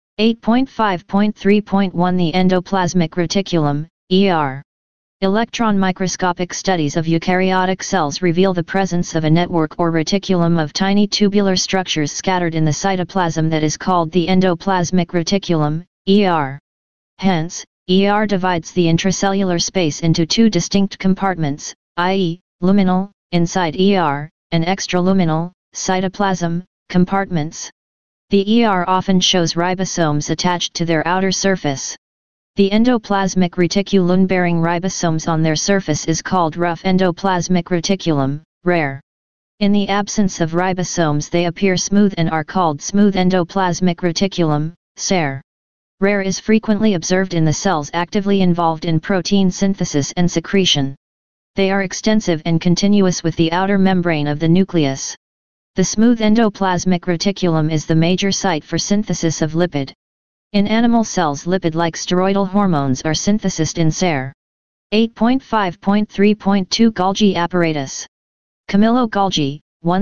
8.5.3.1 The endoplasmic reticulum, Electron microscopic studies of eukaryotic cells reveal the presence of a network or reticulum of tiny tubular structures scattered in the cytoplasm that is called the endoplasmic reticulum, Hence, divides the intracellular space into two distinct compartments, i.e., luminal, inside and extraluminal, cytoplasm, compartments. The often shows ribosomes attached to their outer surface. The endoplasmic reticulum-bearing ribosomes on their surface is called rough endoplasmic reticulum, rare. In the absence of ribosomes they appear smooth and are called smooth endoplasmic reticulum, SER. Rare is frequently observed in the cells actively involved in protein synthesis and secretion. They are extensive and continuous with the outer membrane of the nucleus. The smooth endoplasmic reticulum is the major site for synthesis of lipid. In animal cells, lipid-like steroidal hormones are synthesized in SER. 8.5.3.2 Golgi apparatus. Camillo Golgi,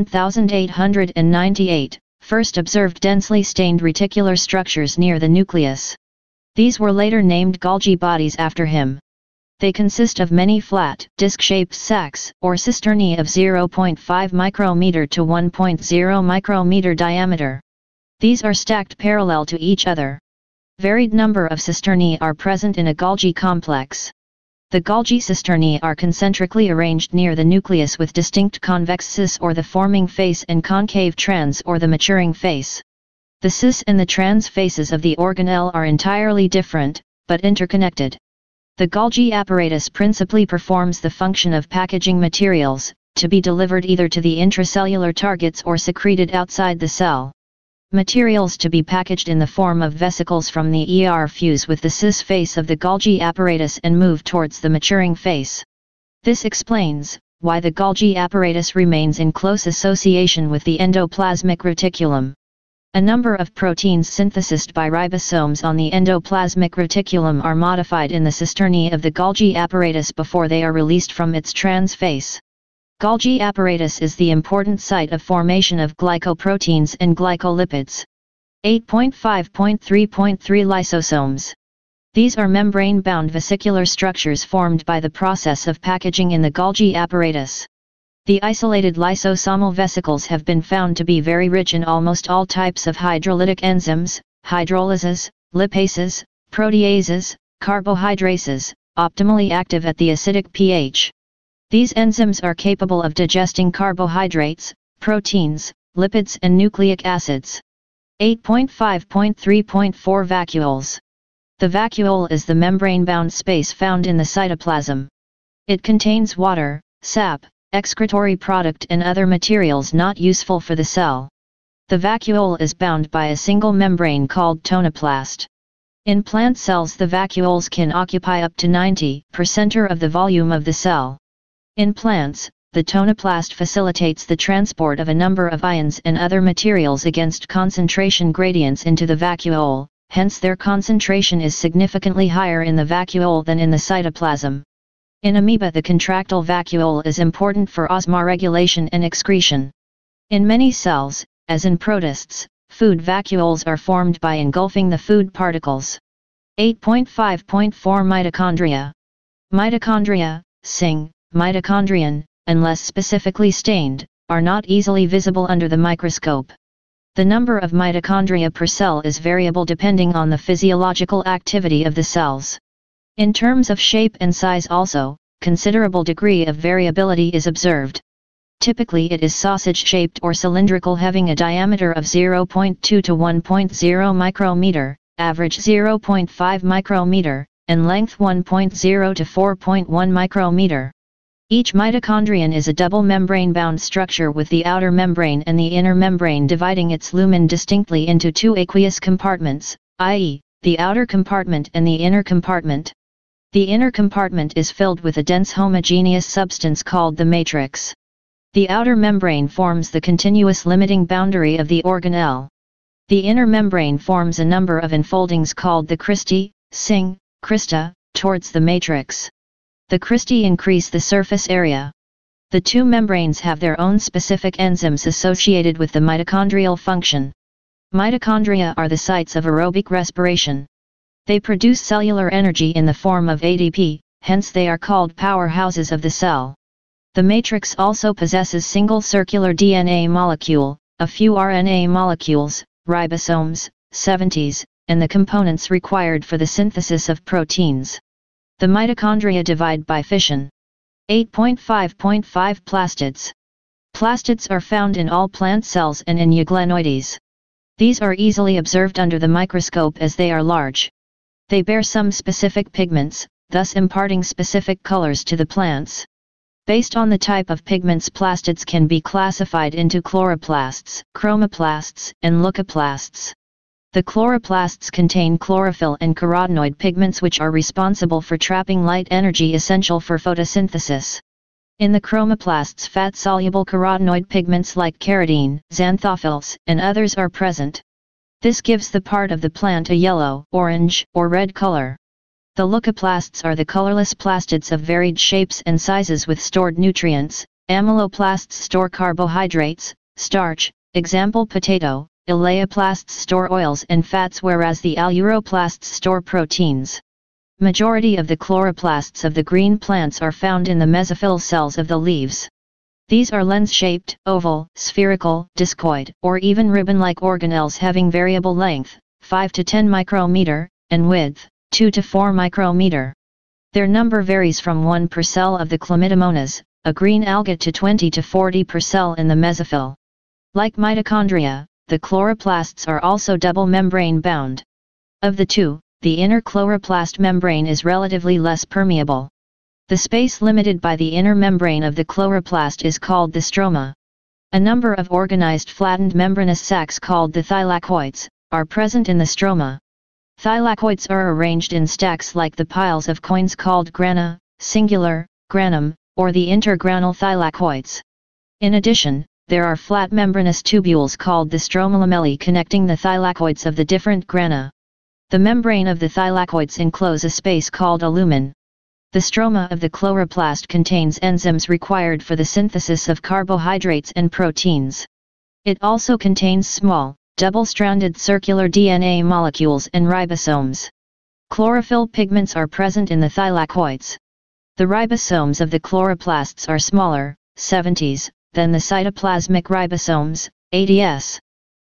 1898, first observed densely stained reticular structures near the nucleus. These were later named Golgi bodies after him. They consist of many flat, disc-shaped sacs, or cisternae of 0.5 micrometer to 1.0 micrometer diameter. These are stacked parallel to each other. Varied number of cisternae are present in a Golgi complex. The Golgi cisternae are concentrically arranged near the nucleus with distinct convex cis or the forming face and concave trans or the maturing face. The cis and the trans faces of the organelle are entirely different, but interconnected. The Golgi apparatus principally performs the function of packaging materials, to be delivered either to the intracellular targets or secreted outside the cell. Materials to be packaged in the form of vesicles from the fuse with the cis face of the Golgi apparatus and move towards the maturing face. This explains why the Golgi apparatus remains in close association with the endoplasmic reticulum. A number of proteins synthesized by ribosomes on the endoplasmic reticulum are modified in the cisternae of the Golgi apparatus before they are released from its trans face. Golgi apparatus is the important site of formation of glycoproteins and glycolipids. 8.5.3.3 Lysosomes. These are membrane-bound vesicular structures formed by the process of packaging in the Golgi apparatus. The isolated lysosomal vesicles have been found to be very rich in almost all types of hydrolytic enzymes, hydrolyses, lipases, proteases, carbohydrases, optimally active at the acidic pH. These enzymes are capable of digesting carbohydrates, proteins, lipids and nucleic acids. 8.5.3.4 Vacuoles. The vacuole is the membrane-bound space found in the cytoplasm. It contains water, sap, excretory product and other materials not useful for the cell. The vacuole is bound by a single membrane called tonoplast. In plant cells the vacuoles can occupy up to 90% of the volume of the cell. In plants, the tonoplast facilitates the transport of a number of ions and other materials against concentration gradients into the vacuole, hence their concentration is significantly higher in the vacuole than in the cytoplasm. In amoeba the contractile vacuole is important for osmoregulation and excretion. In many cells, as in protists, food vacuoles are formed by engulfing the food particles. 8.5.4 Mitochondria. Mitochondria, Sing, mitochondrion, unless specifically stained, are not easily visible under the microscope. The number of mitochondria per cell is variable depending on the physiological activity of the cells. In terms of shape and size also, considerable degree of variability is observed. Typically it is sausage-shaped or cylindrical having a diameter of 0.2 to 1.0 micrometer, average 0.5 micrometer, and length 1.0 to 4.1 micrometer. Each mitochondrion is a double membrane-bound structure with the outer membrane and the inner membrane dividing its lumen distinctly into two aqueous compartments, i.e., the outer compartment and the inner compartment. The inner compartment is filled with a dense homogeneous substance called the matrix. The outer membrane forms the continuous limiting boundary of the organelle. The inner membrane forms a number of enfoldings called the cristae, Sing, crista, towards the matrix. The cristae increase the surface area. The two membranes have their own specific enzymes associated with the mitochondrial function. Mitochondria are the sites of aerobic respiration. They produce cellular energy in the form of ADP, hence they are called powerhouses of the cell. The matrix also possesses single circular DNA molecule, a few RNA molecules, ribosomes, 70s, and the components required for the synthesis of proteins. The mitochondria divide by fission. 8.5.5 Plastids. Plastids are found in all plant cells and in euglenoides. These are easily observed under the microscope as they are large. They bear some specific pigments, thus imparting specific colors to the plants. Based on the type of pigments plastids can be classified into chloroplasts, chromoplasts, and leucoplasts. The chloroplasts contain chlorophyll and carotenoid pigments which are responsible for trapping light energy essential for photosynthesis. In the chromoplasts fat-soluble carotenoid pigments like carotene, xanthophylls, and others are present. This gives the part of the plant a yellow, orange, or red color. The leucoplasts are the colorless plastids of varied shapes and sizes with stored nutrients. Amyloplasts store carbohydrates, starch, example potato. Elaioplasts store oils and fats whereas the aleuroplasts store proteins. Majority of the chloroplasts of the green plants are found in the mesophyll cells of the leaves. These are lens-shaped, oval, spherical, discoid, or even ribbon-like organelles having variable length, 5 to 10 micrometer, and width, 2 to 4 micrometer. Their number varies from 1 per cell of the Chlamydomonas, a green alga to 20 to 40 per cell in the mesophyll. Like mitochondria, the chloroplasts are also double membrane bound. Of the two, the inner chloroplast membrane is relatively less permeable. The space limited by the inner membrane of the chloroplast is called the stroma. A number of organized flattened membranous sacs called the thylakoids are present in the stroma. Thylakoids are arranged in stacks like the piles of coins called grana, singular, granum, or the intergranal thylakoids. In addition, there are flat membranous tubules called the stromalamellae connecting the thylakoids of the different grana. The membrane of the thylakoids enclose a space called a lumen. The stroma of the chloroplast contains enzymes required for the synthesis of carbohydrates and proteins. It also contains small, double-stranded circular DNA molecules and ribosomes. Chlorophyll pigments are present in the thylakoids. The ribosomes of the chloroplasts are smaller, 70s, than the cytoplasmic ribosomes, ADS.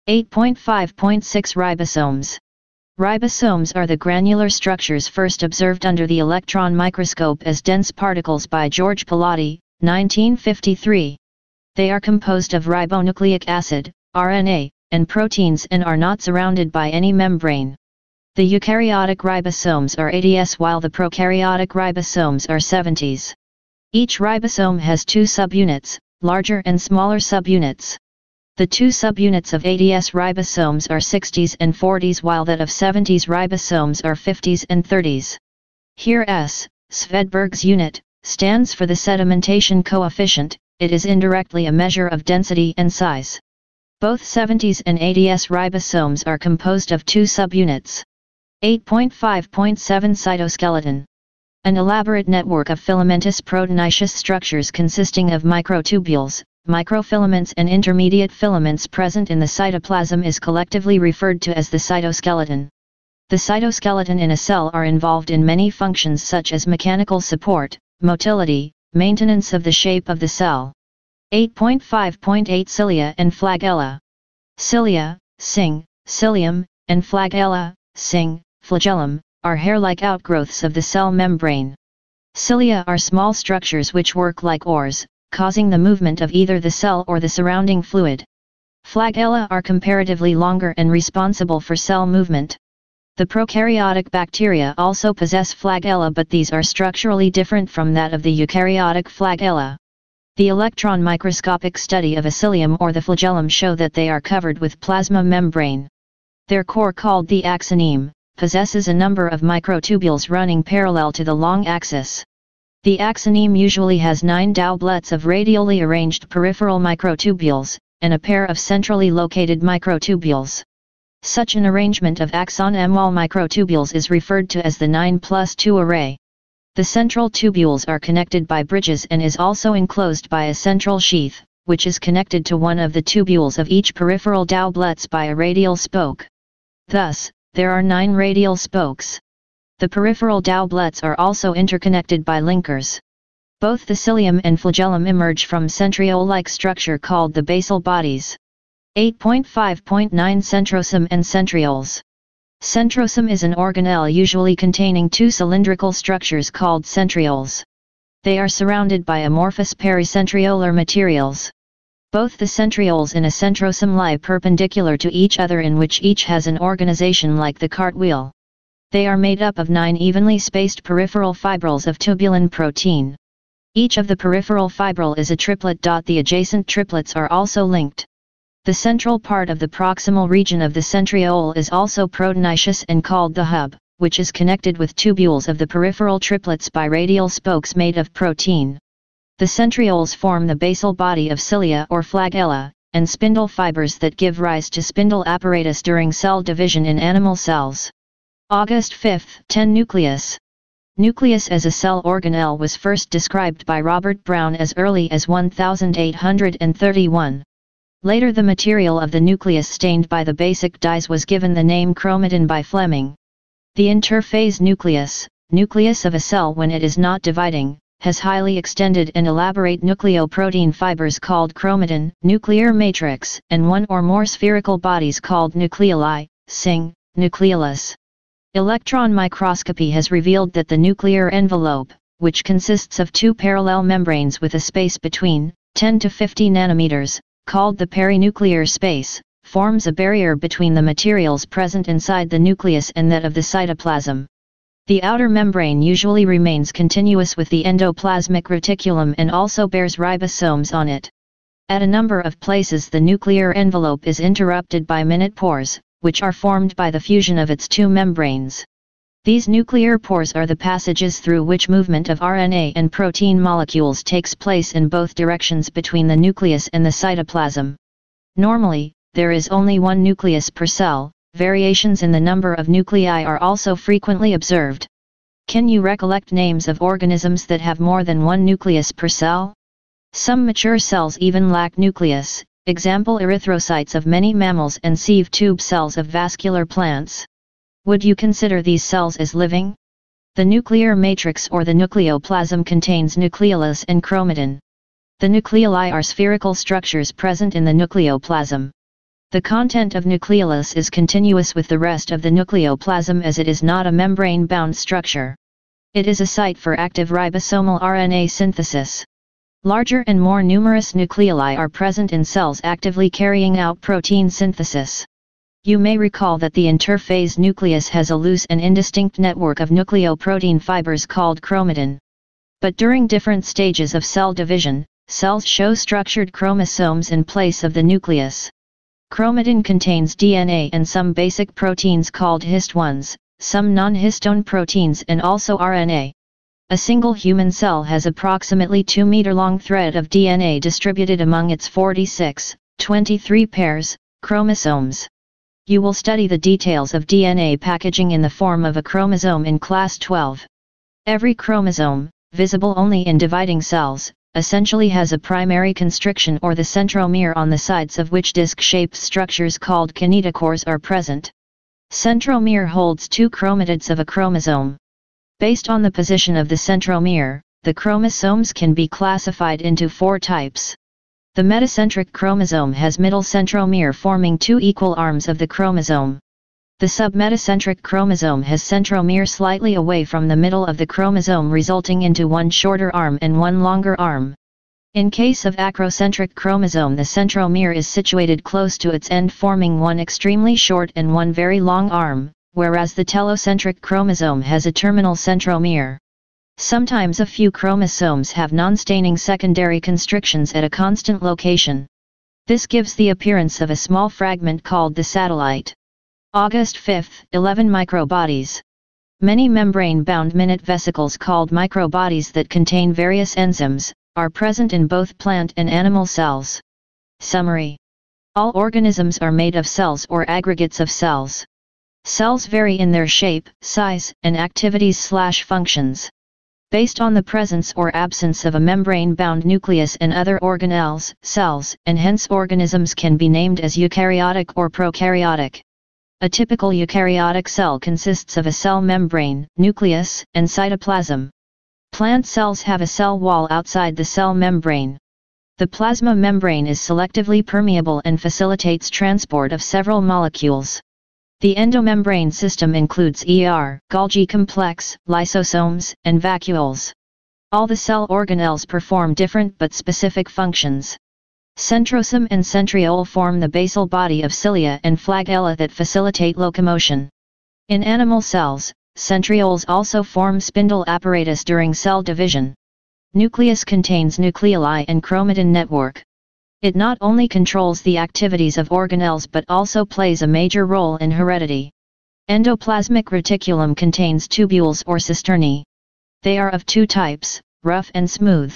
8.5.6 Ribosomes. Ribosomes are the granular structures first observed under the electron microscope as dense particles by George Palade, 1953. They are composed of ribonucleic acid, RNA, and proteins and are not surrounded by any membrane. The eukaryotic ribosomes are 80s while the prokaryotic ribosomes are 70s. Each ribosome has two subunits, larger and smaller subunits. The two subunits of 80s ribosomes are 60s and 40s while that of 70s ribosomes are 50s and 30s. Here S, Svedberg's unit, stands for the sedimentation coefficient. It is indirectly a measure of density and size. Both 70s and 80s ribosomes are composed of two subunits. 8.5.7 Cytoskeleton. An elaborate network of filamentous proteinaceous structures consisting of microtubules, microfilaments and intermediate filaments present in the cytoplasm is collectively referred to as the cytoskeleton. The cytoskeleton in a cell are involved in many functions such as mechanical support, motility, maintenance of the shape of the cell. 8.5.8 Cilia and flagella. Cilia, Sing, cilium, and flagella, Sing, flagellum, are hair-like outgrowths of the cell membrane. Cilia are small structures which work like oars, causing the movement of either the cell or the surrounding fluid. Flagella are comparatively longer and responsible for cell movement. The prokaryotic bacteria also possess flagella, but these are structurally different from that of the eukaryotic flagella. The electron microscopic study of a cilium or the flagellum show that they are covered with plasma membrane. Their core, called the axoneme, possesses a number of microtubules running parallel to the long axis. The axoneme usually has 9 doublets of radially arranged peripheral microtubules, and a pair of centrally located microtubules. Such an arrangement of axon-wall microtubules is referred to as the 9+2 array. The central tubules are connected by bridges and is also enclosed by a central sheath, which is connected to one of the tubules of each peripheral doublets by a radial spoke. Thus, there are 9 radial spokes. The peripheral doublets are also interconnected by linkers. Both the cilium and flagellum emerge from centriole-like structure called the basal bodies. 8.5.9 Centrosome and centrioles. Centrosome is an organelle usually containing two cylindrical structures called centrioles. They are surrounded by amorphous pericentriolar materials. Both the centrioles in a centrosome lie perpendicular to each other, in which each has an organization like the cartwheel. They are made up of 9 evenly spaced peripheral fibrils of tubulin protein. Each of the peripheral fibril is a triplet. The adjacent triplets are also linked. The central part of the proximal region of the centriole is also proteinaceous and called the hub, which is connected with tubules of the peripheral triplets by radial spokes made of protein. The centrioles form the basal body of cilia or flagella, and spindle fibers that give rise to spindle apparatus during cell division in animal cells. August 5, 10 Nucleus. Nucleus as a cell organelle was first described by Robert Brown as early as 1831. Later the material of the nucleus stained by the basic dyes was given the name chromatin by Fleming. The interphase nucleus of a cell when it is not dividing, has highly extended and elaborate nucleoprotein fibers called chromatin, nuclear matrix, and one or more spherical bodies called nucleoli, Sing, nucleolus. Electron microscopy has revealed that the nuclear envelope, which consists of two parallel membranes with a space between 10 to 50 nanometers, called the perinuclear space, forms a barrier between the materials present inside the nucleus and that of the cytoplasm. The outer membrane usually remains continuous with the endoplasmic reticulum and also bears ribosomes on it. At a number of places the nuclear envelope is interrupted by minute pores, which are formed by the fusion of its two membranes. These nuclear pores are the passages through which movement of RNA and protein molecules takes place in both directions between the nucleus and the cytoplasm. Normally, there is only one nucleus per cell. Variations in the number of nuclei are also frequently observed. Can you recollect names of organisms that have more than one nucleus per cell? Some mature cells even lack nucleus, example erythrocytes of many mammals and sieve tube cells of vascular plants. Would you consider these cells as living? The nuclear matrix or the nucleoplasm contains nucleolus and chromatin. The nucleoli are spherical structures present in the nucleoplasm. The content of nucleolus is continuous with the rest of the nucleoplasm as it is not a membrane-bound structure. It is a site for active ribosomal RNA synthesis. Larger and more numerous nucleoli are present in cells actively carrying out protein synthesis. You may recall that the interphase nucleus has a loose and indistinct network of nucleoprotein fibers called chromatin. But during different stages of cell division, cells show structured chromosomes in place of the nucleus. Chromatin contains DNA and some basic proteins called histones, some non-histone proteins and also RNA. A single human cell has approximately 2-meter-long thread of DNA distributed among its 23 pairs, chromosomes. You will study the details of DNA packaging in the form of a chromosome in Class 12. Every chromosome, visible only in dividing cells, essentially has a primary constriction or the centromere on the sides of which disc-shaped structures called kinetochores are present. Centromere holds 2 chromatids of a chromosome. Based on the position of the centromere, the chromosomes can be classified into 4 types. The metacentric chromosome has middle centromere forming 2 equal arms of the chromosome. The submetacentric chromosome has centromere slightly away from the middle of the chromosome resulting into 1 shorter arm and 1 longer arm. In case of acrocentric chromosome, the centromere is situated close to its end forming 1 extremely short and 1 very long arm, whereas the telocentric chromosome has a terminal centromere. Sometimes a few chromosomes have non-staining secondary constrictions at a constant location. This gives the appearance of a small fragment called the satellite. August 5, 11 microbodies. Many membrane-bound minute vesicles called microbodies that contain various enzymes, are present in both plant and animal cells. Summary. All organisms are made of cells or aggregates of cells. Cells vary in their shape, size, and activities/functions. Based on the presence or absence of a membrane-bound nucleus and other organelles, cells, and hence organisms can be named as eukaryotic or prokaryotic. A typical eukaryotic cell consists of a cell membrane, nucleus, and cytoplasm. Plant cells have a cell wall outside the cell membrane. The plasma membrane is selectively permeable and facilitates transport of several molecules. The endomembrane system includes Golgi complex, lysosomes, and vacuoles. All the cell organelles perform different but specific functions. Centrosome and centriole form the basal body of cilia and flagella that facilitate locomotion. In animal cells, centrioles also form spindle apparatus during cell division. Nucleus contains nucleoli and chromatin network. It not only controls the activities of organelles but also plays a major role in heredity. Endoplasmic reticulum contains tubules or cisternae. They are of 2 types, rough and smooth.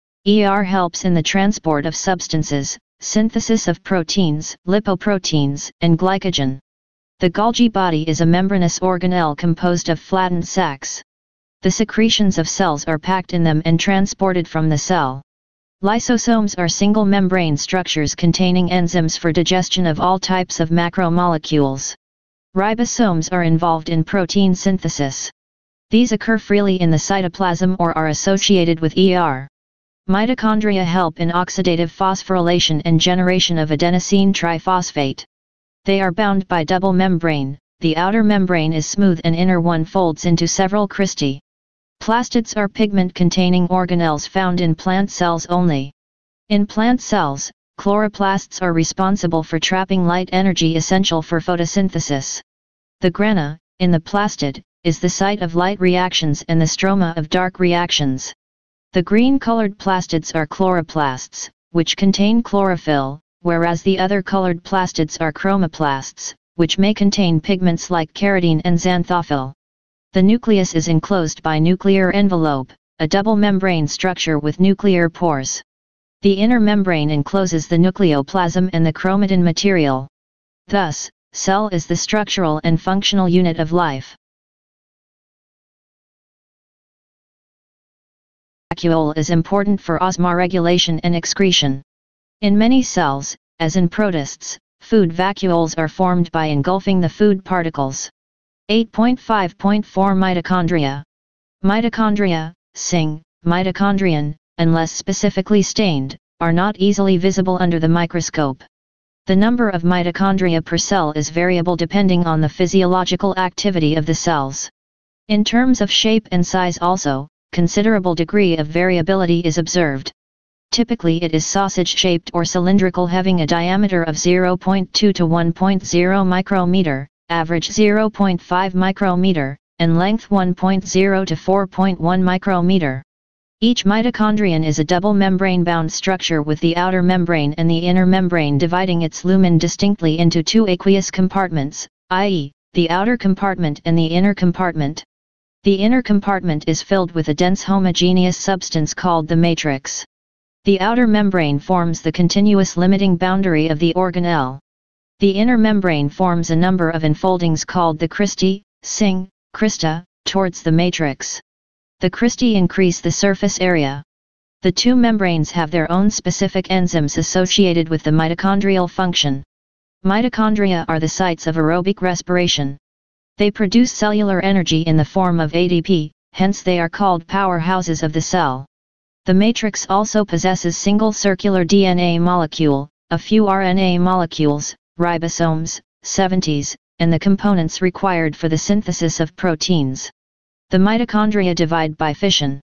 Helps in the transport of substances, synthesis of proteins, lipoproteins, and glycogen. The Golgi body is a membranous organelle composed of flattened sacs. The secretions of cells are packed in them and transported from the cell. Lysosomes are single membrane structures containing enzymes for digestion of all types of macromolecules. Ribosomes are involved in protein synthesis. These occur freely in the cytoplasm or are associated with Mitochondria help in oxidative phosphorylation and generation of adenosine triphosphate. They are bound by double membrane, the outer membrane is smooth and inner one folds into several cristae. Plastids are pigment-containing organelles found in plant cells only. In plant cells, chloroplasts are responsible for trapping light energy essential for photosynthesis. The grana, in the plastid, is the site of light reactions and the stroma of dark reactions. The green-colored plastids are chloroplasts, which contain chlorophyll, whereas the other colored plastids are chromoplasts, which may contain pigments like carotene and xanthophyll. The nucleus is enclosed by nuclear envelope, a double membrane structure with nuclear pores. The inner membrane encloses the nucleoplasm and the chromatin material. Thus, cell is the structural and functional unit of life. Vacuole is important for osmoregulation and excretion. In many cells, as in protists, food vacuoles are formed by engulfing the food particles. 8.5.4 Mitochondria. Mitochondria, mitochondrion, unless specifically stained, are not easily visible under the microscope. The number of mitochondria per cell is variable depending on the physiological activity of the cells. In terms of shape and size also, considerable degree of variability is observed. Typically it is sausage-shaped or cylindrical, having a diameter of 0.2 to 1.0 micrometer, average 0.5 micrometer, and length 1.0 to 4.1 micrometer. Each mitochondrion is a double membrane-bound structure with the outer membrane and the inner membrane dividing its lumen distinctly into two aqueous compartments, i.e., the outer compartment and the inner compartment. The inner compartment is filled with a dense homogeneous substance called the matrix. The outer membrane forms the continuous limiting boundary of the organelle. The inner membrane forms a number of enfoldings called the cristae, crista, towards the matrix. The cristae increase the surface area. The two membranes have their own specific enzymes associated with the mitochondrial function. Mitochondria are the sites of aerobic respiration. They produce cellular energy in the form of ADP, hence they are called powerhouses of the cell. The matrix also possesses single circular DNA molecule, a few RNA molecules, ribosomes, 70s, and the components required for the synthesis of proteins. The mitochondria divide by fission.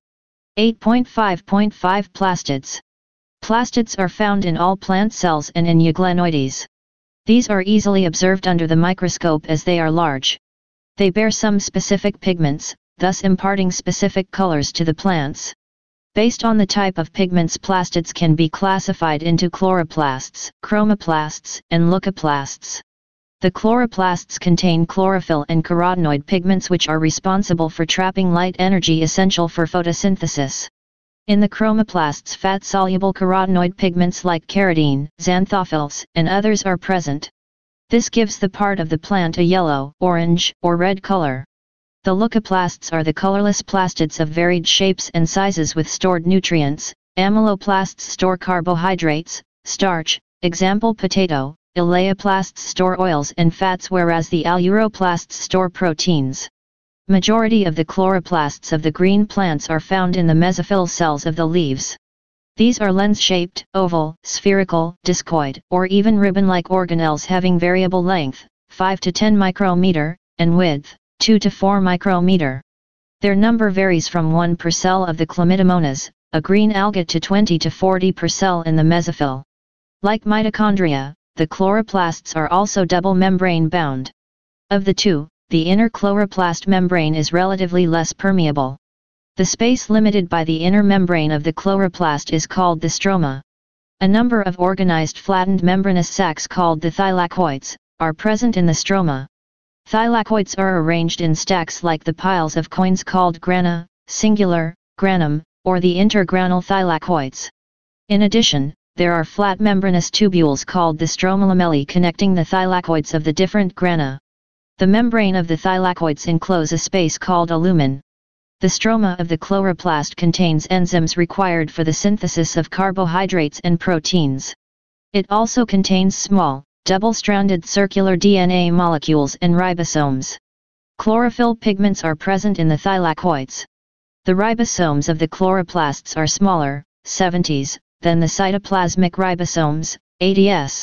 8.5.5 Plastids. Plastids are found in all plant cells and in euglenoides. These are easily observed under the microscope as they are large. They bear some specific pigments, thus imparting specific colors to the plants. Based on the type of pigments, plastids can be classified into chloroplasts, chromoplasts, and leucoplasts. The chloroplasts contain chlorophyll and carotenoid pigments which are responsible for trapping light energy essential for photosynthesis. In the chromoplasts, fat-soluble carotenoid pigments like carotene, xanthophylls, and others are present. This gives the part of the plant a yellow, orange, or red color. The leucoplasts are the colorless plastids of varied shapes and sizes with stored nutrients. Amyloplasts store carbohydrates, starch, example potato. Elaioplasts store oils and fats, whereas the aleuroplasts store proteins. Majority of the chloroplasts of the green plants are found in the mesophyll cells of the leaves. These are lens-shaped, oval, spherical, discoid, or even ribbon-like organelles having variable length, 5 to 10 micrometer, and width, 2 to 4 micrometer. Their number varies from 1 per cell of the Chlamydomonas, a green alga, to 20 to 40 per cell in the mesophyll. Like mitochondria, the chloroplasts are also double membrane bound. Of the two, the inner chloroplast membrane is relatively less permeable. The space limited by the inner membrane of the chloroplast is called the stroma. A number of organized flattened membranous sacs called the thylakoids are present in the stroma. Thylakoids are arranged in stacks like the piles of coins called grana, singular, granum, or the intergranal thylakoids. In addition, there are flat membranous tubules called the stromalamellae connecting the thylakoids of the different grana. The membrane of the thylakoids enclose a space called a lumen. The stroma of the chloroplast contains enzymes required for the synthesis of carbohydrates and proteins. It also contains small, double-stranded circular DNA molecules and ribosomes. Chlorophyll pigments are present in the thylakoids. The ribosomes of the chloroplasts are smaller, 70s, than the cytoplasmic ribosomes, ADS.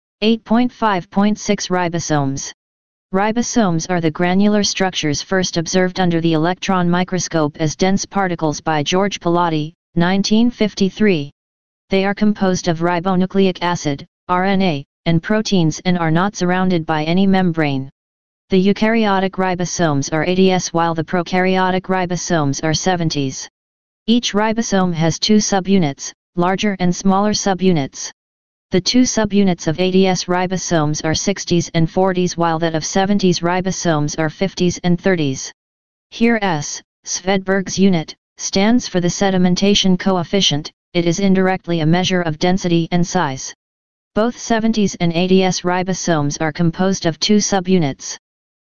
8.5.6 Ribosomes. Ribosomes are the granular structures first observed under the electron microscope as dense particles by George Palade, 1953. They are composed of ribonucleic acid, RNA, and proteins and are not surrounded by any membrane. The eukaryotic ribosomes are ADS while the prokaryotic ribosomes are 70s. Each ribosome has two subunits, larger and smaller subunits. The two subunits of ADS ribosomes are 60s and 40s while that of 70s ribosomes are 50s and 30s. Here S, Svedberg's unit, stands for the sedimentation coefficient. It is indirectly a measure of density and size. Both 70s and ADS ribosomes are composed of two subunits.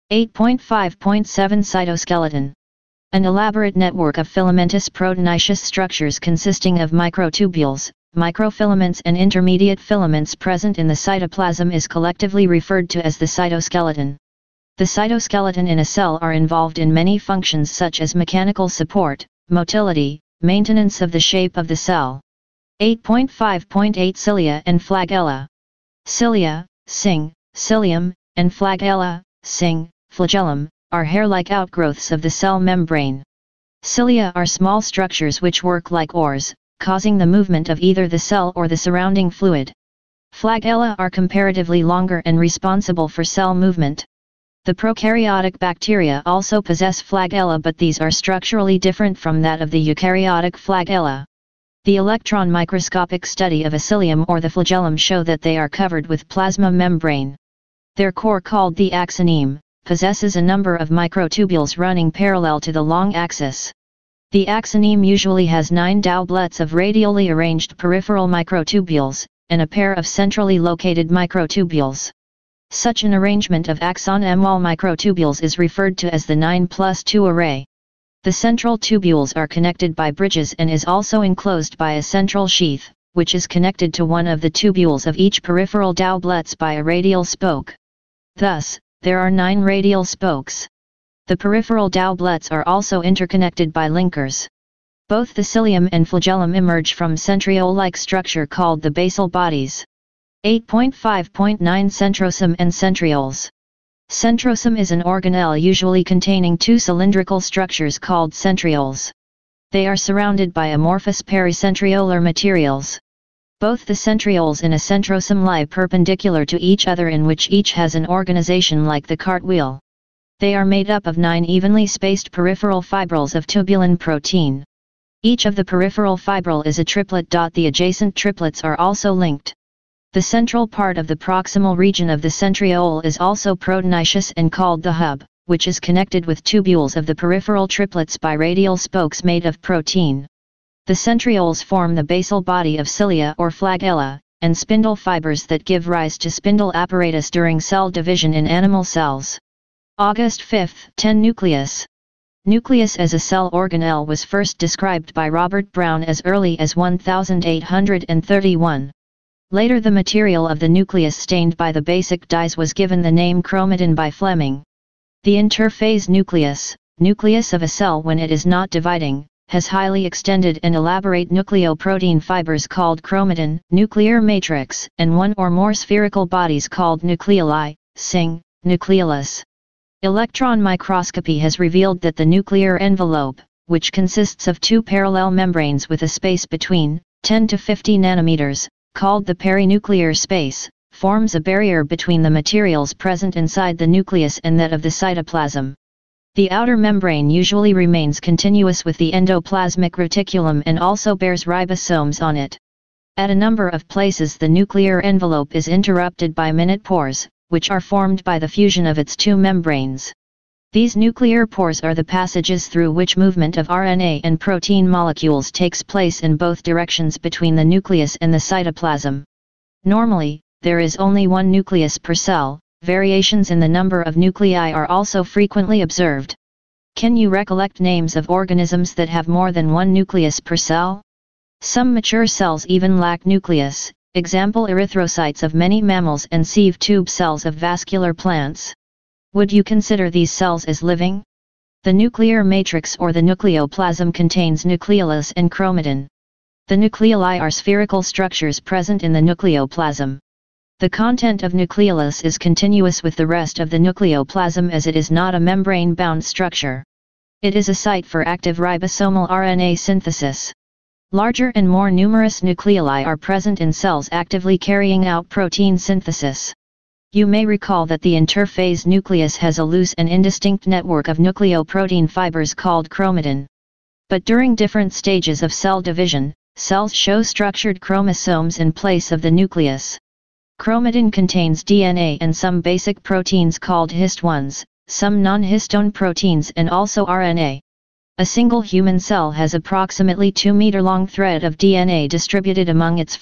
8.5.7 Cytoskeleton. An elaborate network of filamentous proteinaceous structures consisting of microtubules, microfilaments and intermediate filaments present in the cytoplasm is collectively referred to as the cytoskeleton. The cytoskeleton in a cell are involved in many functions such as mechanical support, motility, maintenance of the shape of the cell. 8.5.8 Cilia and flagella. Cilia, cilium, and flagella, flagellum, are hair-like outgrowths of the cell membrane. Cilia are small structures which work like oars, causing the movement of either the cell or the surrounding fluid. Flagella are comparatively longer and responsible for cell movement. The prokaryotic bacteria also possess flagella, but these are structurally different from that of the eukaryotic flagella. The electron microscopic study of a cilium or the flagellum show that they are covered with plasma membrane. Their core, called the axoneme, possesses a number of microtubules running parallel to the long axis. The axoneme usually has 9 doublets of radially arranged peripheral microtubules, and a pair of centrally located microtubules. Such an arrangement of axon-wall microtubules is referred to as the 9+2 array. The central tubules are connected by bridges and is also enclosed by a central sheath, which is connected to one of the tubules of each peripheral doublets by a radial spoke. Thus, there are 9 radial spokes. The peripheral doublets are also interconnected by linkers. Both the cilium and flagellum emerge from centriole-like structure called the basal bodies. 8.5.9 Centrosome and centrioles. Centrosome is an organelle usually containing 2 cylindrical structures called centrioles. They are surrounded by amorphous pericentriolar materials. Both the centrioles in a centrosome lie perpendicular to each other, in which each has an organization like the cartwheel. They are made up of 9 evenly spaced peripheral fibrils of tubulin protein. Each of the peripheral fibril is a triplet. The adjacent triplets are also linked. The central part of the proximal region of the centriole is also proteinaceous and called the hub, which is connected with tubules of the peripheral triplets by radial spokes made of protein. The centrioles form the basal body of cilia or flagella, and spindle fibers that give rise to spindle apparatus during cell division in animal cells. August 5, 10 Nucleus. Nucleus as a cell organelle was first described by Robert Brown as early as 1831. Later, the material of the nucleus stained by the basic dyes was given the name chromatin by Fleming. The interphase nucleus of a cell when it is not dividing, has highly extended and elaborate nucleoprotein fibers called chromatin, nuclear matrix, and one or more spherical bodies called nucleoli, Sing, nucleolus. Electron microscopy has revealed that the nuclear envelope, which consists of 2 parallel membranes with a space between 10 to 50 nanometers, called the perinuclear space, forms a barrier between the materials present inside the nucleus and that of the cytoplasm. The outer membrane usually remains continuous with the endoplasmic reticulum and also bears ribosomes on it. At a number of places the nuclear envelope is interrupted by minute pores, which are formed by the fusion of its 2 membranes. These nuclear pores are the passages through which movement of RNA and protein molecules takes place in both directions between the nucleus and the cytoplasm. Normally, there is only 1 nucleus per cell. Variations in the number of nuclei are also frequently observed. Can you recollect names of organisms that have more than 1 nucleus per cell? Some mature cells even lack nucleus, example erythrocytes of many mammals and sieve tube cells of vascular plants. Would you consider these cells as living? The nuclear matrix or the nucleoplasm contains nucleolus and chromatin. The nucleoli are spherical structures present in the nucleoplasm. The content of nucleolus is continuous with the rest of the nucleoplasm as it is not a membrane-bound structure. It is a site for active ribosomal RNA synthesis. Larger and more numerous nucleoli are present in cells actively carrying out protein synthesis. You may recall that the interphase nucleus has a loose and indistinct network of nucleoprotein fibers called chromatin. But during different stages of cell division, cells show structured chromosomes in place of the nucleus. Chromatin contains DNA and some basic proteins called hist-1s, some non-histone proteins and also RNA. A single human cell has approximately 2-meter-long thread of DNA distributed among its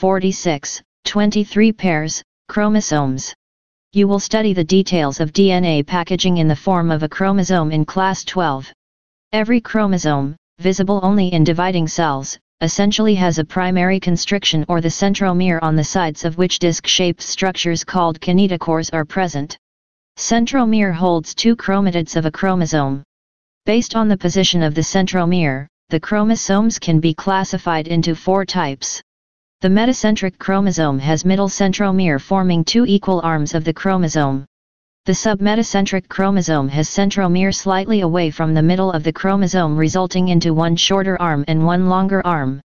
23 pairs, chromosomes. You will study the details of DNA packaging in the form of a chromosome in Class 12. Every chromosome, visible only in dividing cells, essentially has a primary constriction or the centromere on the sides of which disc-shaped structures called kinetochores are present. Centromere holds 2 chromatids of a chromosome. Based on the position of the centromere, the chromosomes can be classified into 4 types. The metacentric chromosome has middle centromere forming 2 equal arms of the chromosome. The submetacentric chromosome has centromere slightly away from the middle of the chromosome resulting into 1 shorter arm and 1 longer arm.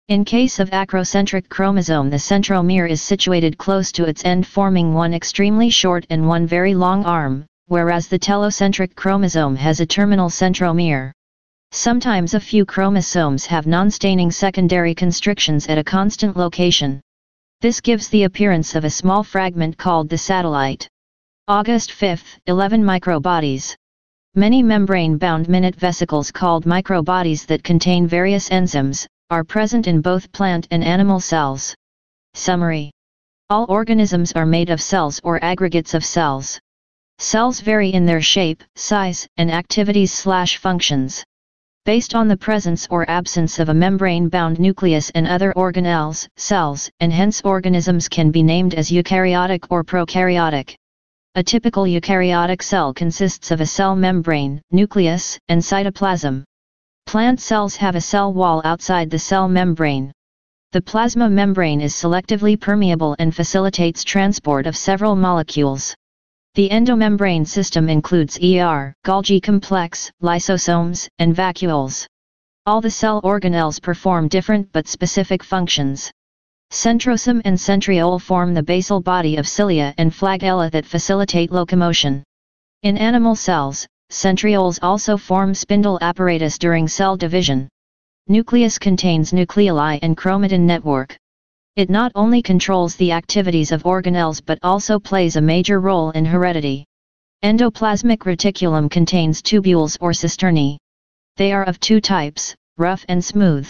In case of acrocentric chromosome, the centromere is situated close to its end, forming one extremely short and one very long arm, whereas the telocentric chromosome has a terminal centromere. Sometimes a few chromosomes have non-staining secondary constrictions at a constant location. This gives the appearance of a small fragment called the satellite. August 5, 11 microbodies. Many membrane-bound minute vesicles called microbodies that contain various enzymes, are present in both plant and animal cells. Summary. All organisms are made of cells or aggregates of cells. Cells vary in their shape, size, and activities/functions. Based on the presence or absence of a membrane-bound nucleus and other organelles, cells, and hence organisms can be named as eukaryotic or prokaryotic. A typical eukaryotic cell consists of a cell membrane, nucleus, and cytoplasm. Plant cells have a cell wall outside the cell membrane. The plasma membrane is selectively permeable and facilitates transport of several molecules. The endomembrane system includes Golgi complex, lysosomes, and vacuoles. All the cell organelles perform different but specific functions. Centrosome and centriole form the basal body of cilia and flagella that facilitate locomotion. In animal cells, centrioles also form spindle apparatus during cell division. Nucleus contains nucleoli and chromatin network. It not only controls the activities of organelles but also plays a major role in heredity. Endoplasmic reticulum contains tubules or cisternae. They are of two types, rough and smooth.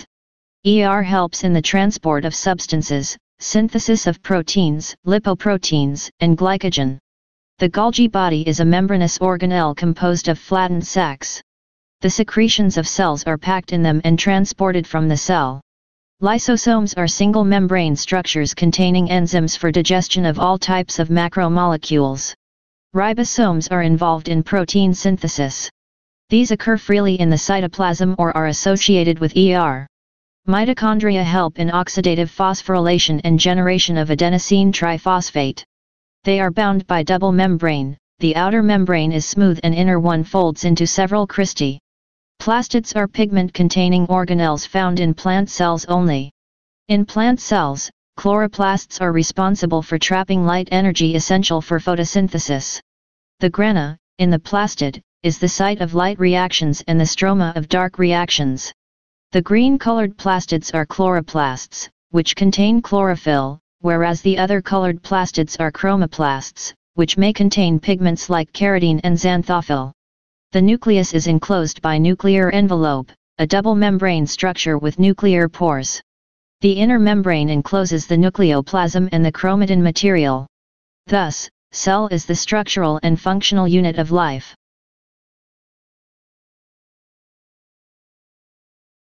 Helps in the transport of substances, synthesis of proteins, lipoproteins, and glycogen. The Golgi body is a membranous organelle composed of flattened sacs. The secretions of cells are packed in them and transported from the cell. Lysosomes are single membrane structures containing enzymes for digestion of all types of macromolecules. Ribosomes are involved in protein synthesis. These occur freely in the cytoplasm or are associated with Mitochondria help in oxidative phosphorylation and generation of adenosine triphosphate. They are bound by double membrane, the outer membrane is smooth and inner one folds into several cristae. Plastids are pigment-containing organelles found in plant cells only. In plant cells, chloroplasts are responsible for trapping light energy essential for photosynthesis. The grana, in the plastid, is the site of light reactions and the stroma of dark reactions. The green-colored plastids are chloroplasts, which contain chlorophyll, whereas the other colored plastids are chromoplasts, which may contain pigments like carotene and xanthophyll. The nucleus is enclosed by nuclear envelope, a double membrane structure with nuclear pores. The inner membrane encloses the nucleoplasm and the chromatin material. Thus, cell is the structural and functional unit of life.